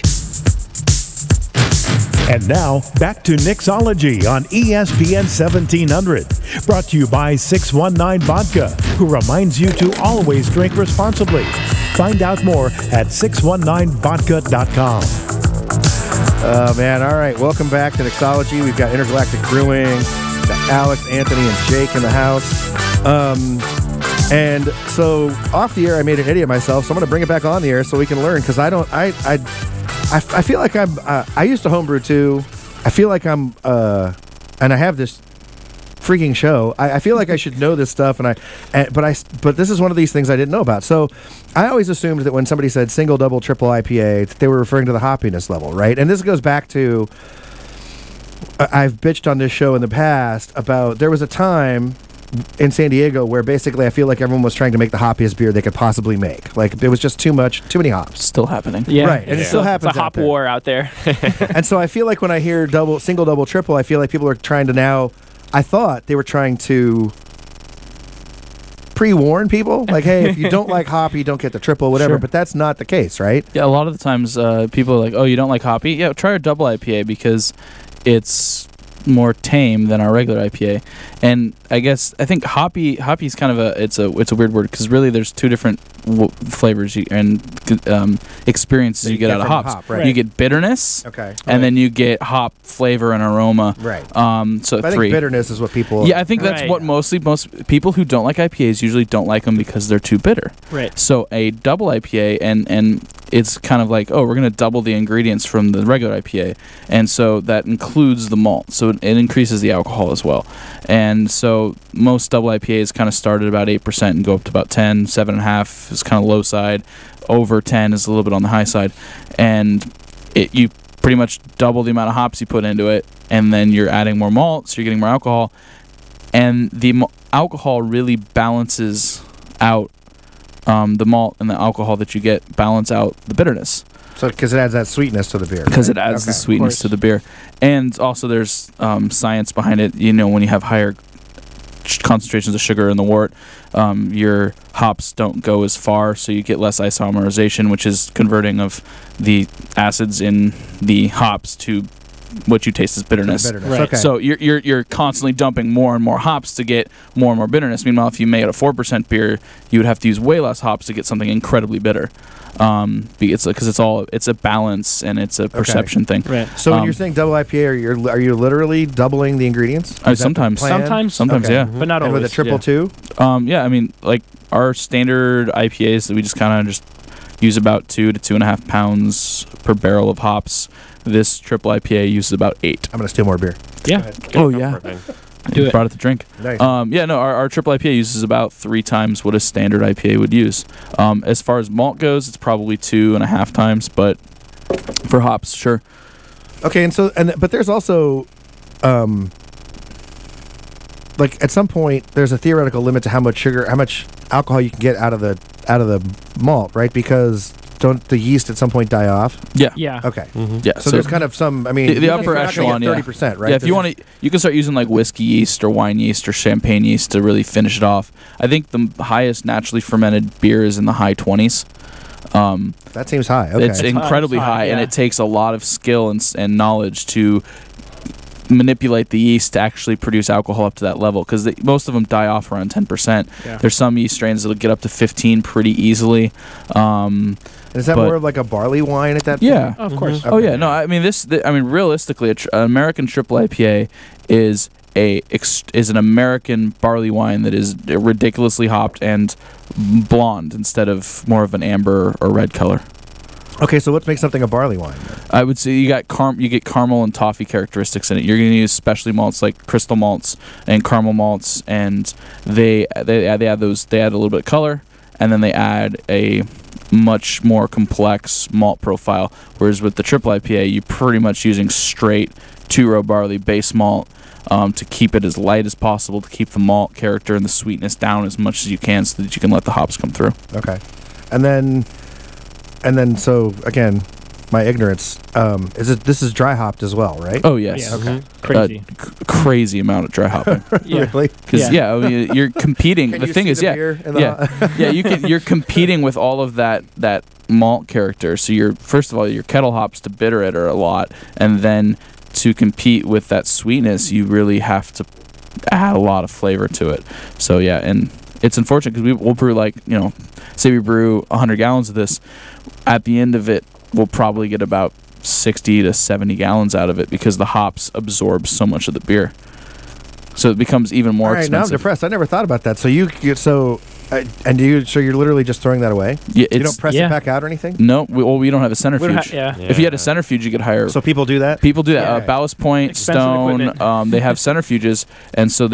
And now, back to Nixology on ESPN 1700. Brought to you by 619 Vodka, who reminds you to always drink responsibly. Find out more at 619vodka.com. Oh, man. All right. Welcome back to Nixology. We've got Intergalactic Brewing, we've got Alex, Anthony, and Jake in the house. And so off the air, I made an idiot of myself, so I'm going to bring it back on the air so we can learn, because I feel like I used to homebrew too. I feel like and I have this freaking show. I feel like I should know this stuff, but this is one of these things I didn't know about. So I always assumed that when somebody said single, double, triple IPA, they were referring to the hoppiness level, right? And this goes back to, I've bitched on this show in the past about, there was a time in San Diego where basically I feel like everyone was trying to make the hoppiest beer they could possibly make. Like, there was just too many hops. Still happening. Yeah. Right. And it still happens. It's a hop war out there. And so I feel like when I hear single, double, triple, I feel like people are trying to now, I thought they were trying to pre-warn people. Like, hey, if you don't like hoppy, don't get the triple, whatever. Sure. But that's not the case, right? Yeah, a lot of the times people are like, oh, you don't like hoppy? Yeah, try a double IPA because it's more tame than our regular IPA. And I think hoppy is kind of it's a weird word, because really there's two different flavors and experiences you get out of hops. Right. You get bitterness, Okay. and then you get hop flavor and aroma. Right. So But I three. think bitterness is what people. Yeah, I think that's Right. what most people who don't like IPAs usually don't like them because they're too bitter. Right. So a double IPA, and it's kind of like, oh, we're going to double the ingredients from the regular IPA, and so that includes the malt, so it increases the alcohol as well. And so most double IPAs kind of start at about 8% and go up to about 10, 7.5 is kind of low side, over 10 is a little bit on the high side, and you pretty much double the amount of hops you put into it, and then you're adding more malt, so you're getting more alcohol, and the alcohol really balances out the malt and the alcohol that you get balance out the bitterness. So because it adds that sweetness to the beer. Because right? it adds the Okay. sweetness to the beer. And also there's science behind it. You know, when you have higher concentrations of sugar in the wort, your hops don't go as far, so you get less isomerization, which is converting of the acids in the hops to what you taste as bitterness. Right. Okay. So you're constantly dumping more and more hops to get more and more bitterness. Meanwhile, if you made a 4% beer, you would have to use way less hops to get something incredibly bitter. Because it's a balance and it's a perception thing. Right. So when you're saying double IPA, are you literally doubling the ingredients? Is that the Sometimes. plan? Sometimes, Okay. yeah. But not And always. with a triple two? Yeah, I mean, like our standard IPAs that we just kind of just use about 2 to 2.5 pounds per barrel of hops. This triple IPA uses about 8. I'm gonna steal more beer. Yeah. Oh yeah. Do it. Brought it to drink. Nice. Yeah, no, our triple IPA uses about 3 times what a standard IPA would use. As far as malt goes, it's probably 2.5 times, but for hops, sure. Okay, but there's also, like at some point, there's a theoretical limit to how much alcohol you can get out of the malt, right? Because don't the yeast at some point die off? Yeah. Yeah. Okay. Yeah. So there's kind of some. I mean, the upper echelon, 30%, right? Yeah, if you want to, you can start using like whiskey yeast or wine yeast or champagne yeast to really finish it off. I think the highest naturally fermented beer is in the high 20s. That seems high. Okay. It's incredibly high, and yeah. it takes a lot of skill and knowledge to manipulate the yeast to actually produce alcohol up to that level, because most of them die off around 10%. Yeah. There's some yeast strains that'll get up to 15 pretty easily. Is that more of like a barley wine at that point? Yeah. Of course. Oh yeah, no, I mean realistically, an American triple IPA is an American barley wine that is ridiculously hopped and blonde instead of more of an amber or red color. Okay, so what makes something a barley wine? I would say you get caramel and toffee characteristics in it. You're going to use specialty malts like crystal malts and caramel malts, and they add a little bit of color, and then they add a much more complex malt profile. Whereas with the triple IPA, you're pretty much using straight 2-row barley base malt to keep it as light as possible, to keep the malt character and the sweetness down as much as you can, so that you can let the hops come through. Okay, and then so again, my ignorance. This is dry hopped as well, right? Oh yes. Yeah. Okay. Crazy. Crazy amount of dry hopping. Yeah. Really? Because I mean, you're competing. Can The you thing see is, the beer in the you're competing with all of that malt character. So you're first of all, your kettle hops to bitter it are a lot, and then to compete with that sweetness, you really have to add a lot of flavor to it. So yeah, and it's unfortunate because we'll brew say we brew 100 gallons of this. At the end of it, we'll probably get about 60 to 70 gallons out of it because the hops absorb so much of the beer. So it becomes even more All right, expensive. now I'm depressed. I never thought about that. So you're literally just throwing that away? Yeah, you don't press it back out or anything? No, we don't have a centrifuge. Yeah. If you had a centrifuge, you could hire. So people do that? People do that. Yeah. Ballast Point, Expensive Stone, equipment. they have centrifuges, and so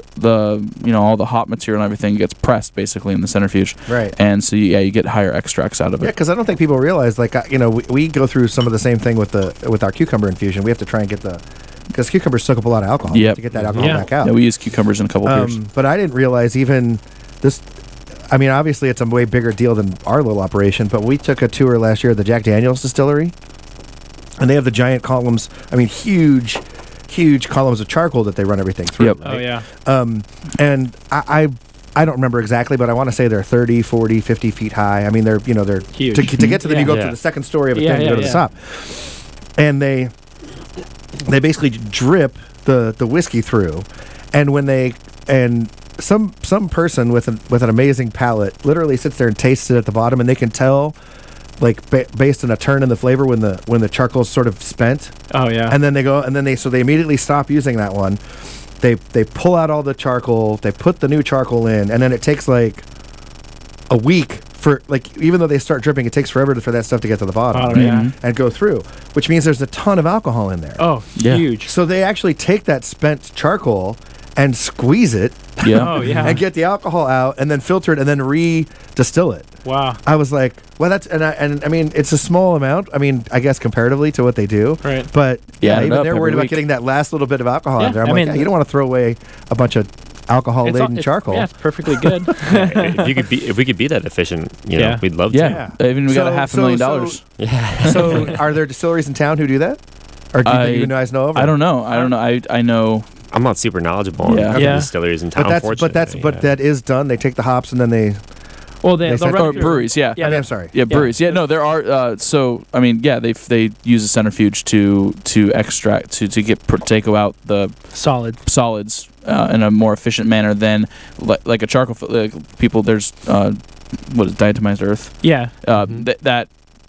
all the hop material and everything gets pressed basically in the centrifuge. Right. And so you get higher extracts out of it. Yeah, because I don't think people realize, we go through some of the same thing with our cucumber infusion. We have to try and get because cucumbers soak up a lot of alcohol. Yep. To get that alcohol back out. Yeah, we use cucumbers in a couple beers. But I didn't realize even this. I mean, obviously, it's a way bigger deal than our little operation. But we took a tour last year of the Jack Daniel's distillery, and they have the giant columns. I mean, huge columns of charcoal that they run everything through. Yep. Right? Oh yeah. And I don't remember exactly, but I want to say they're 30, 40, 50 feet high. I mean, they're huge. To get to them, you go to the second story of a thing to go to the top. And they basically drip the whiskey through, and when they some person with an amazing palate literally sits there and tastes it at the bottom, and they can tell, like based on a turn in the flavor when the charcoal's sort of spent. Oh yeah. And then they immediately stop using that one. They pull out all the charcoal, they put the new charcoal in, and then it takes like a week for, like, even though they start dripping, it takes forever for that stuff to get to the bottom and go through, which means there's a ton of alcohol in there. Oh, huge. So they actually take that spent charcoal and squeeze it and get the alcohol out and then filter it and then re-distill it. Wow. I was like, well, that's, and I mean, it's a small amount. I mean, I guess comparatively to what they do. Right. But Yeah, even they're worried about week. getting that last little bit of alcohol in there. I'm I like, mean, yeah, you don't want to throw away a bunch of alcohol-laden charcoal. Yeah, it's perfectly good. If we could be that efficient, you know, we'd love to. Yeah. Even we got a $500,000. So are there distilleries in town who do that? Or do you guys know of? I don't know. I know. I'm not super knowledgeable on the distilleries in town, but that is done. They take the hops and then they... Well, they'll or breweries, yeah. I mean, I'm sorry. Yeah, breweries. Yeah, no, there are. So, I mean, yeah, they use a centrifuge to extract to take out the solids in a more efficient manner than like a charcoal. People, there's what is diatomized earth? Yeah. That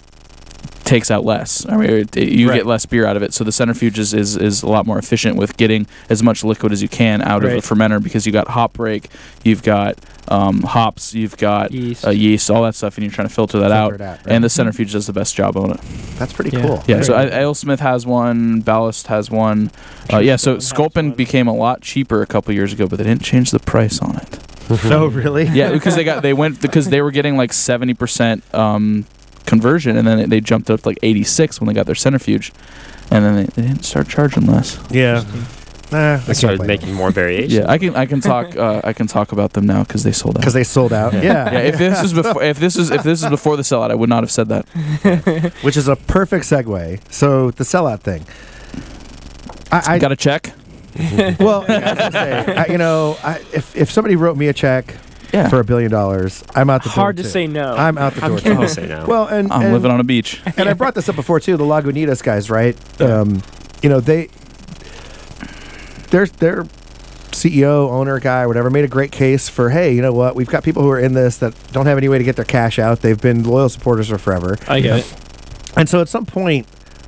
takes out less. I mean, you get less beer out of it. So the centrifuge is a lot more efficient with getting as much liquid as you can out of the fermenter, because you got hop break, you've got hops, you've got yeast, all that stuff, and you're trying to filter that out. And the centrifuge does the best job on it. That's pretty cool. Yeah. So AleSmith has one, Ballast has one. So Sculpin became a lot cheaper a couple years ago, but they didn't change the price on it. Oh, really? Yeah, because they were getting like 70% conversion, and then they jumped up to like 86 when they got their centrifuge, and then they didn't start charging less. Yeah. They started making more variations. Yeah, I can talk about them now because they sold out. Because they sold out. Yeah. If this is before the sellout, I would not have said that. Which is a perfect segue. So the sellout thing. I got a check. Well, I was gonna say, if somebody wrote me a check for $1 billion, I'm out the door. Hard to say no. I'm out the door. Hard to say no. Well, and I'm living on a beach. And I brought this up before too. The Lagunitas guys, right? Their CEO, owner, guy, whatever, made a great case for, hey, you know what? We've got people who are in this that don't have any way to get their cash out. They've been loyal supporters for forever. I get it. And so at some point,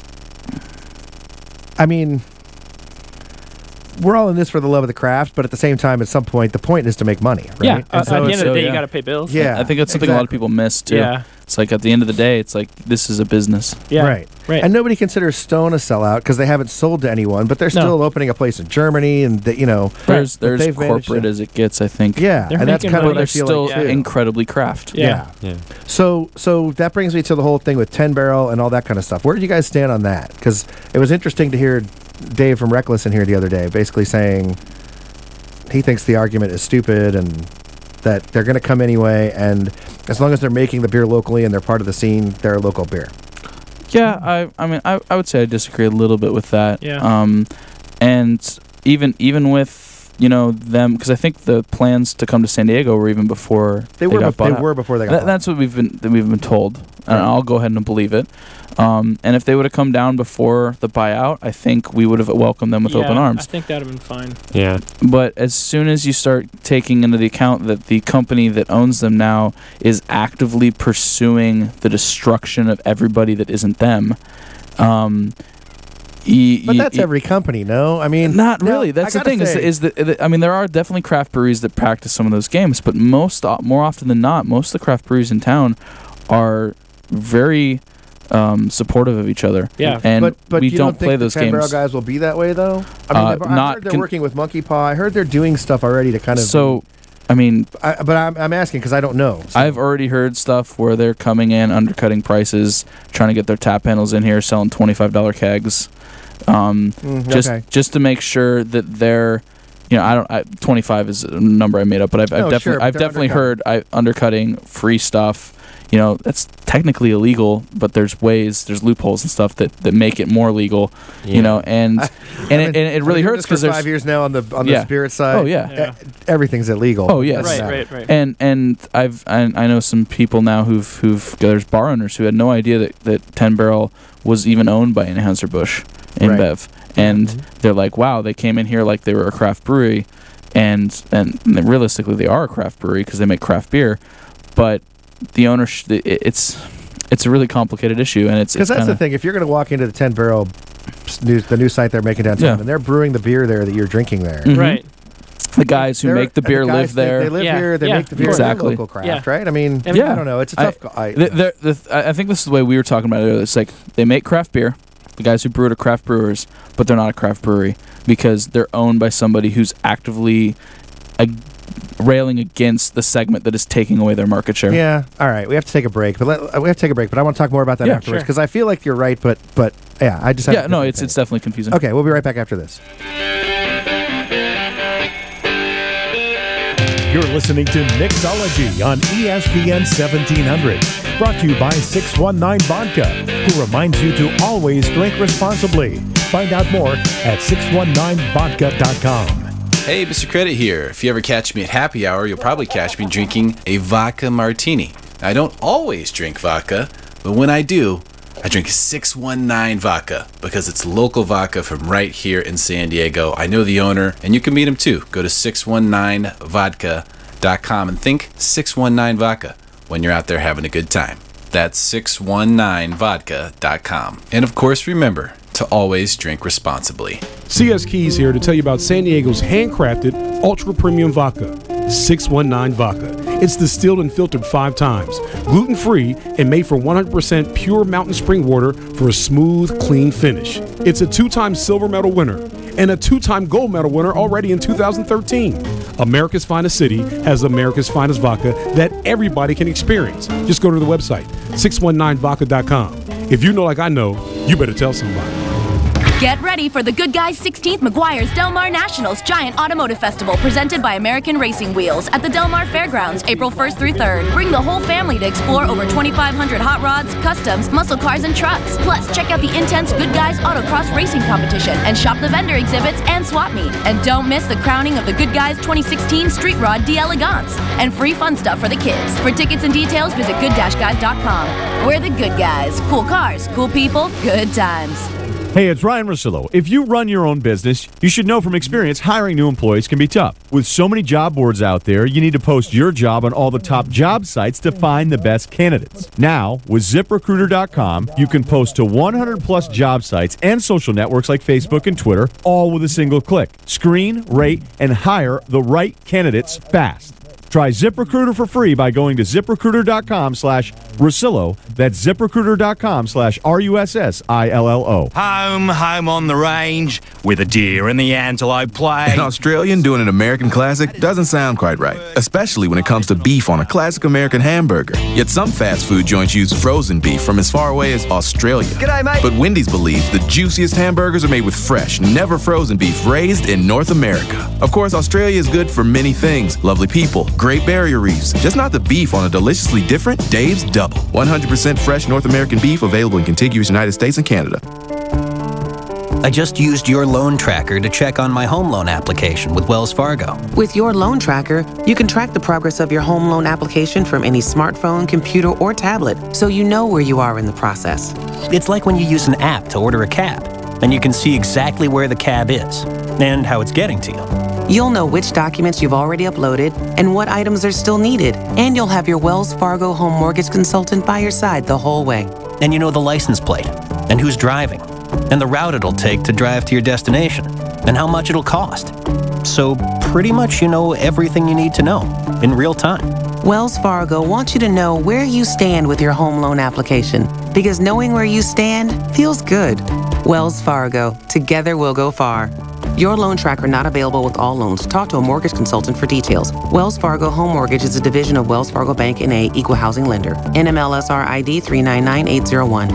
I mean, we're all in this for the love of the craft, but at the same time, at some point, the point is to make money, right? Yeah, at the end of the day, you got to pay bills. Yeah, I think that's something a lot of people miss, too. Yeah. It's like at the end of the day, it's like this is a business. Yeah. Right. Right. And nobody considers Stone a sellout because they haven't sold to anyone, but they're still opening a place in Germany, and there's corporate as it gets, I think. Yeah, and that's kind of what they're I feel still like too. incredibly craft. Yeah. So that brings me to the whole thing with 10 Barrel and all that kind of stuff. Where do you guys stand on that? Because it was interesting to hear Dave from Reckless in here the other day, basically saying he thinks the argument is stupid and that they're going to come anyway, and as long as they're making the beer locally and they're part of the scene, they're a local beer. Yeah, I mean, I would say I disagree a little bit with that. Yeah. And even with them, because I think the plans to come to San Diego were even before they were before they got bought. That's what we've been told, and I'll go ahead and believe it. And if they would have come down before the buyout, I think we would have welcomed them with open arms. I think that would have been fine. Yeah. But as soon as you start taking into the account that the company that owns them now is actively pursuing the destruction of everybody that isn't them, but that's every company, no? I mean, not really. That's the thing. Is that I mean, there are definitely craft breweries that practice some of those games, but more often than not, most of the craft breweries in town are very supportive of each other. Yeah, and but we you don't play think those the 10 games. Barrel guys will be that way, though. I mean, I heard they're working with Monkey Paw. I heard they're doing stuff already to kind of. So, I mean, but I'm asking because I don't know. So. I've already heard stuff where they're coming in, undercutting prices, trying to get their tap handles in here, selling $25 kegs, just to make sure that they're. 25 is a number I made up, but I've definitely heard undercutting free stuff. That's technically illegal, but there's loopholes and stuff that make it more legal. Yeah. And it really hurts because there's 5 years now on the spirit side. Oh yeah, everything's illegal. Oh yes, right. And I know some people now who've there's bar owners who had no idea that 10 Barrel was even owned by Anheuser-Busch InBev. and they're like, wow, they came in here like they were a craft brewery, and realistically they are a craft brewery because they make craft beer, but the ownership, it's a really complicated issue, and it's because that's the thing. If you're going to walk into the 10 Barrel, the new site they're making downtown, and they're brewing the beer there that you're drinking there, right? The guys who make the beer live there. They live here. They make the beer. Exactly. Local craft, right? I mean, I don't know. It's a tough. I think this is the way we were talking about it. It's like they make craft beer. The guys who brew it are craft brewers, but they're not a craft brewery because they're owned by somebody who's actively railing against the segment that is taking away their market share. Yeah. All right. We have to take a break, but I want to talk more about that afterwards because I feel like you're right, but yeah, I just have it's definitely confusing. Okay, we'll be right back after this. You're listening to Mixology on ESPN 1700. Brought to you by 619 Vodka, who reminds you to always drink responsibly. Find out more at 619vodka.com. Hey, Mr. Credit here. If you ever catch me at happy hour, you'll probably catch me drinking a vodka martini. I don't always drink vodka, but when I do, I drink 619 Vodka because it's local vodka from right here in San Diego. I know the owner, and you can meet him too. Go to 619vodka.com and think 619 Vodka when you're out there having a good time. That's 619vodka.com. And of course, remember to always drink responsibly. CS Keys here to tell you about San Diego's handcrafted ultra premium vodka, 619 Vodka. It's distilled and filtered 5 times, gluten-free, and made from 100% pure mountain spring water for a smooth, clean finish. It's a 2-time silver medal winner and a 2-time gold medal winner already in 2013. America's Finest City has America's Finest Vodka that everybody can experience. Just go to the website, 619vodka.com. If you know like I know, you better tell somebody. Get ready for the Good Guys 16th McGuire's Del Mar Nationals Giant Automotive Festival presented by American Racing Wheels at the Del Mar Fairgrounds, April 1st through 3rd. Bring the whole family to explore over 2,500 hot rods, customs, muscle cars, and trucks. Plus, check out the intense Good Guys Autocross Racing Competition and shop the vendor exhibits and swap meet. And don't miss the crowning of the Good Guys 2016 Street Rod d'Elegance and free fun stuff for the kids. For tickets and details, visit good-guys.com. We're the Good Guys. Cool cars, cool people, good times. Hey, it's Ryan Russillo. If you run your own business, you should know from experience hiring new employees can be tough. With so many job boards out there, you need to post your job on all the top job sites to find the best candidates. Now, with ZipRecruiter.com, you can post to 100-plus job sites and social networks like Facebook and Twitter, all with a single click. Screen, rate, and hire the right candidates fast. Try ZipRecruiter for free by going to ZipRecruiter.com/Russillo. That's ZipRecruiter.com/RUSSILLO. Home on the range with a deer and the antelope play. An Australian doing an American classic doesn't sound quite right, especially when it comes to beef on a classic American hamburger. Yet some fast food joints use frozen beef from as far away as Australia. G'day, mate. But Wendy's believes the juiciest hamburgers are made with fresh, never frozen beef raised in North America. Of course, Australia is good for many things. Lovely people, great barrier reefs, just not the beef on a deliciously different Dave's Double. 100% fresh North American beef available in contiguous United States and Canada. I just used your loan tracker to check on my home loan application with Wells Fargo. With your loan tracker, you can track the progress of your home loan application from any smartphone, computer, or tablet, so you know where you are in the process. It's like when you use an app to order a cab, and you can see exactly where the cab is and how it's getting to you. You'll know which documents you've already uploaded and what items are still needed, and you'll have your Wells Fargo home mortgage consultant by your side the whole way. And you know the license plate, and who's driving, and the route it'll take to drive to your destination, and how much it'll cost. So pretty much you know everything you need to know in real time. Wells Fargo wants you to know where you stand with your home loan application, because knowing where you stand feels good. Wells Fargo, together we'll go far. Your loan tracker not available with all loans. Talk to a mortgage consultant for details. Wells Fargo Home Mortgage is a division of Wells Fargo Bank N.A. Equal Housing Lender. NMLSR ID 399801.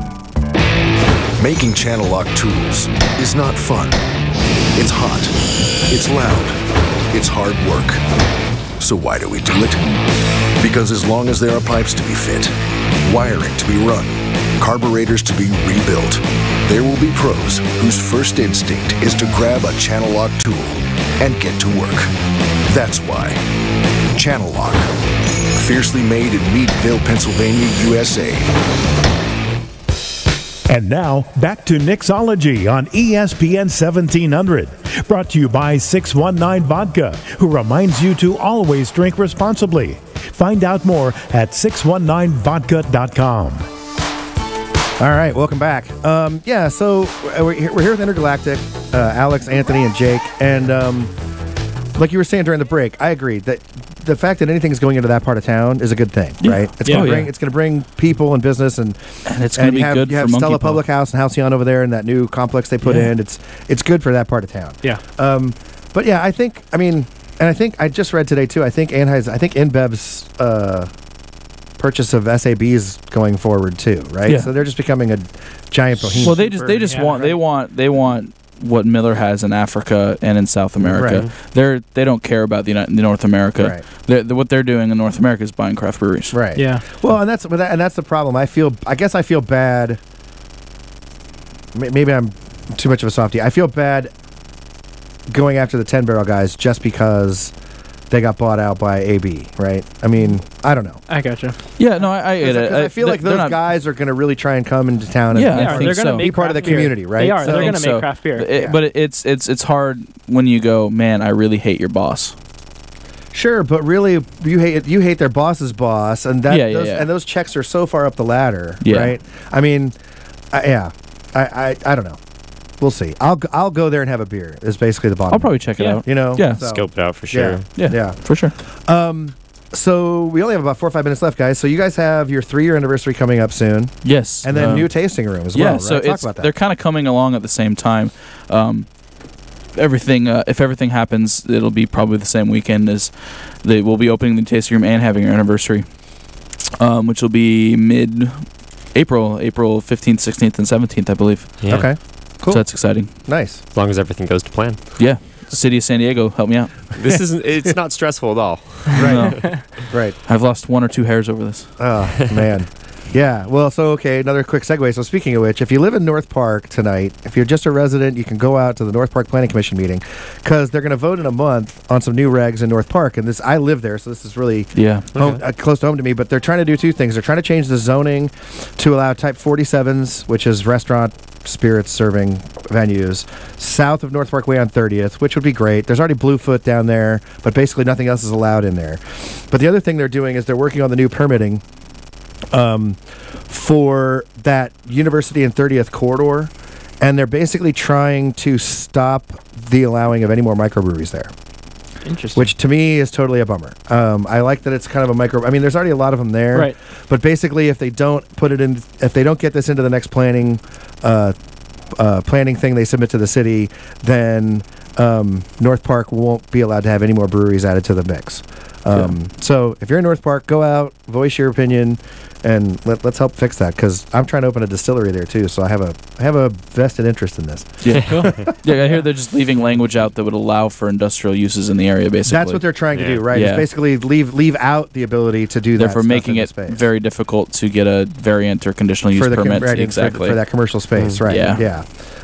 Making channel lock tools is not fun. It's hot. It's loud. It's hard work. So why do we do it? Because as long as there are pipes to be fit, wiring to be run, carburetors to be rebuilt, there will be pros whose first instinct is to grab a channel lock tool and get to work. That's why Channel Lock, fiercely made in Meadville, Pennsylvania, USA. And now, back to Nixology on ESPN 1700. Brought to you by 619 Vodka, who reminds you to always drink responsibly. Find out more at 619vodka.com. All right, welcome back. So we're here with Intergalactic, Alex, Anthony, and Jake. And like you were saying during the break, I agree that the fact that anything is going into that part of town is a good thing, right? It's going to bring people and business, and it's going to be good you have for Stella Monkey Public House and Halcyon over there, and that new complex they put in. It's good for that part of town. Yeah. But yeah, I think I just read today too. I think InBev's purchase of SABs going forward too, right? Yeah. So they're just becoming a giant bohemian. Well, they want what Miller has in Africa and in South America. Right. They don't care about the North America. Right. What they're doing in North America is buying craft breweries. Right. Yeah. Well, and that's the problem. I guess I feel bad. Maybe I'm too much of a softie. I feel bad going after the 10 Barrel guys just because they got bought out by AB, right? I mean, I don't know. I gotcha. Yeah, no, I get it. I feel like those guys are going to really try and come into town and they're going to be part of the community, right? They are. They're going to make craft beer. But it's hard when you go, man, I really hate your boss. Sure, but really, you hate their boss's boss, and and those checks are so far up the ladder, right? I mean, I don't know. We'll see. I'll go there and have a beer. Is basically the bottom. I'll probably check it out. You know, Scope it out for sure. Yeah, for sure. So we only have about 4 or 5 minutes left, guys. So you guys have your 3-year anniversary coming up soon. Yes, and then new tasting room as well. Right? So Talk about that. They're kind of coming along at the same time. If everything happens, it'll be probably the same weekend as they will be opening the tasting room and having our anniversary, which will be mid-April, April 15th, 16th, and 17th, I believe. Yeah. Okay. Cool. So that's exciting. Nice. As long as everything goes to plan. Yeah. The city of San Diego, help me out. It's not stressful at all. Right. No. Right. I've lost 1 or 2 hairs over this. Oh, man. Yeah, well, another quick segue. So speaking of which, if you live in North Park tonight, if you're just a resident, you can go out to the North Park Planning Commission meeting because they're going to vote in a month on some new regs in North Park. And I live there, so this is really close to home to me. But they're trying to do 2 things. They're trying to change the zoning to allow Type 47s, which is restaurant spirits serving venues, south of North Parkway on 30th, which would be great. There's already Bluefoot down there, but basically nothing else is allowed in there. But the other thing they're doing is they're working on the new permitting for that University and 30th corridor, and they're basically trying to stop the allowing of any more microbreweries there. Interesting. Which to me is totally a bummer. I like that it's kind of a micro. I mean, there's already a lot of them there, right? But basically, if they don't get this into the next planning thing they submit to the city, then North Park won't be allowed to have any more breweries added to the mix. So if you're in North Park, go out, voice your opinion, and let's help fix that, because I'm trying to open a distillery there too. So I have a vested interest in this. Yeah, cool. Yeah, I hear they're just leaving language out that would allow for industrial uses in the area. Basically, that's what they're trying to do, right? Yeah. It's basically leave out the ability to do that. Therefore, making it very difficult to get a variant or conditional use permit. For that commercial space, right? Yeah.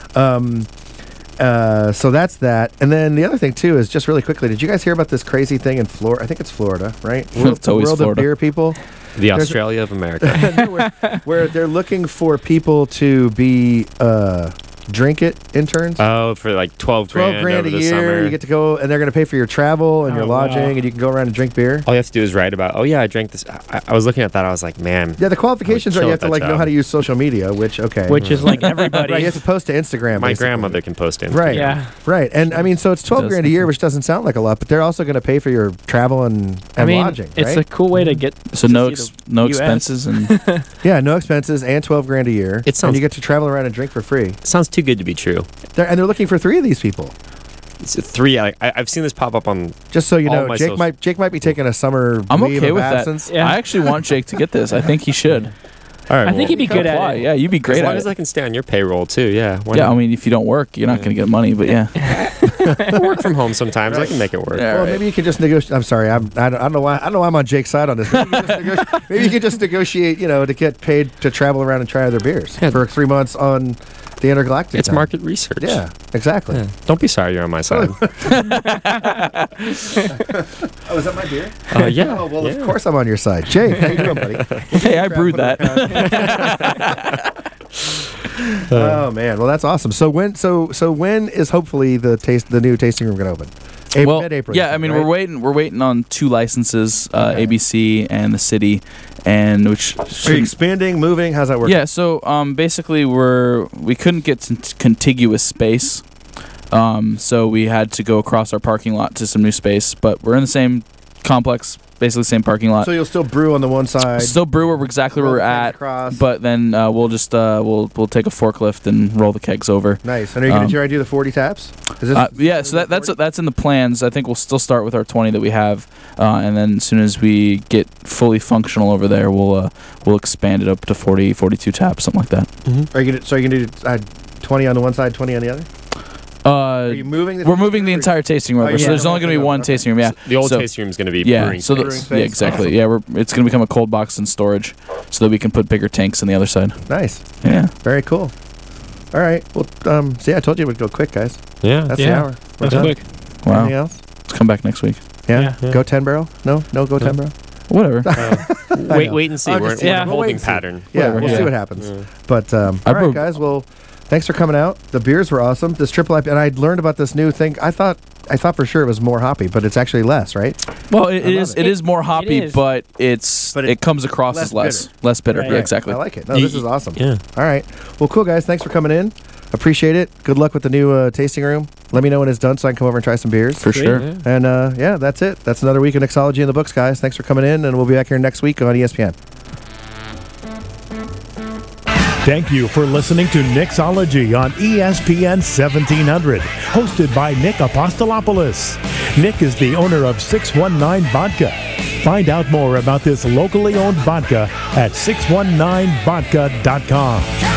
So that's that. And then the other thing, too, is just really quickly, did you guys hear about this crazy thing in Florida? I think it's Florida, right? It's always World Florida. of Beer people. The Australia of America. where they're looking for people to be drink it interns. Oh, for like 12 grand $12,000 over a the year. summer. You get to go, and they're going to pay for your travel and your lodging, and you can go around and drink beer. All you have to do is write about, I drank this. I was looking at that. I was like, man. Yeah, the qualifications are you have to know how to use social media, which is like everybody. Right, you have to post to Instagram. My basically. grandmother can post to Instagram. Right. Yeah. Right. And I mean, so it's $12,000 a year, which doesn't sound like a lot, but they're also going to pay for your travel and lodging. It's right? a cool way to get. So to no see the expenses and yeah, no expenses and $12,000 a year. And you get to travel around and drink for free. It sounds too good to be true. They're looking for 3 of these people. It's 3. I've seen this pop up on. Just so you all know, my Jake might be taking a summer I'm leave okay of with absence. that. Yeah. I actually want Jake to get this. I think he should. All right, I think he'd be good at it. Yeah, you'd be great as long at as it. I can stay on your payroll too. Yeah. Why Yeah, not? I mean, if you don't work, you're not going to get money. But yeah, I work from home sometimes. I can make it work. Well, maybe you could just negotiate. I'm sorry, I don't know why I'm on Jake's side on this. Maybe you could just negotiate, to get paid to travel around and try other beers for 3 months on the Intergalactic. It's time. market research. Yeah, exactly. Yeah. Don't be sorry you're on my side. Oh, is that my beer? Yeah. Oh, well, of course I'm on your side. Jake, how you doing, buddy? hey, I brewed that. Oh man, well that's awesome. So when is hopefully the new tasting room going to open? Mid-April. Yeah, I mean we're waiting on 2 licenses, ABC and the city, and which are you expanding, moving? How's that working? Yeah, so basically we couldn't get contiguous space, so we had to go across our parking lot to some new space, but we're in the same complex. Basically, same parking lot. So you'll still brew on the one side. Still brew where we're at, but then we'll just we'll take a forklift and roll the kegs over. Nice. And are you going to try to do the 40 taps? Is this yeah. So that's in the plans. I think we'll still start with our 20 that we have, and then as soon as we get fully functional over there, we'll expand it up to 40, 42 taps, something like that. Mm-hmm. Are you going to do 20 on the one side, 20 on the other? Are you moving? We're moving the entire tasting room over, so there's only going to be one tasting room. Yeah, the old tasting room is going to be brewing space. Yeah, exactly. Yeah, it's going to become a cold box and storage, so that we can put bigger tanks on the other side. Nice. Yeah. Very cool. All right. Well, see, I told you it would go quick, guys. Yeah. That's the hour. That's quick. Wow. Anything else? Let's come back next week. Yeah. Go 10 barrel. No. Go 10 barrel. Whatever. Wait and see. We're in a holding pattern. Yeah, we'll see what happens. But all right, guys. Well. Thanks for coming out. The beers were awesome. This triple IPA, and I learned about this new thing. I thought for sure it was more hoppy, but it's actually less, right? Well, it is more hoppy, but it comes across as less bitter. Right. Yeah, exactly. I like it. No, this is awesome. Yeah. All right. Well, cool guys. Thanks for coming in. Appreciate it. Good luck with the new tasting room. Let me know when it's done so I can come over and try some beers. For sure. Yeah. And that's it. That's another week of Mixology in the books, guys. Thanks for coming in, and we'll be back here next week on ESPN. Thank you for listening to Mixology on ESPN 1700, hosted by Nick Apostolopoulos. Nick is the owner of 619 Vodka. Find out more about this locally owned vodka at 619vodka.com.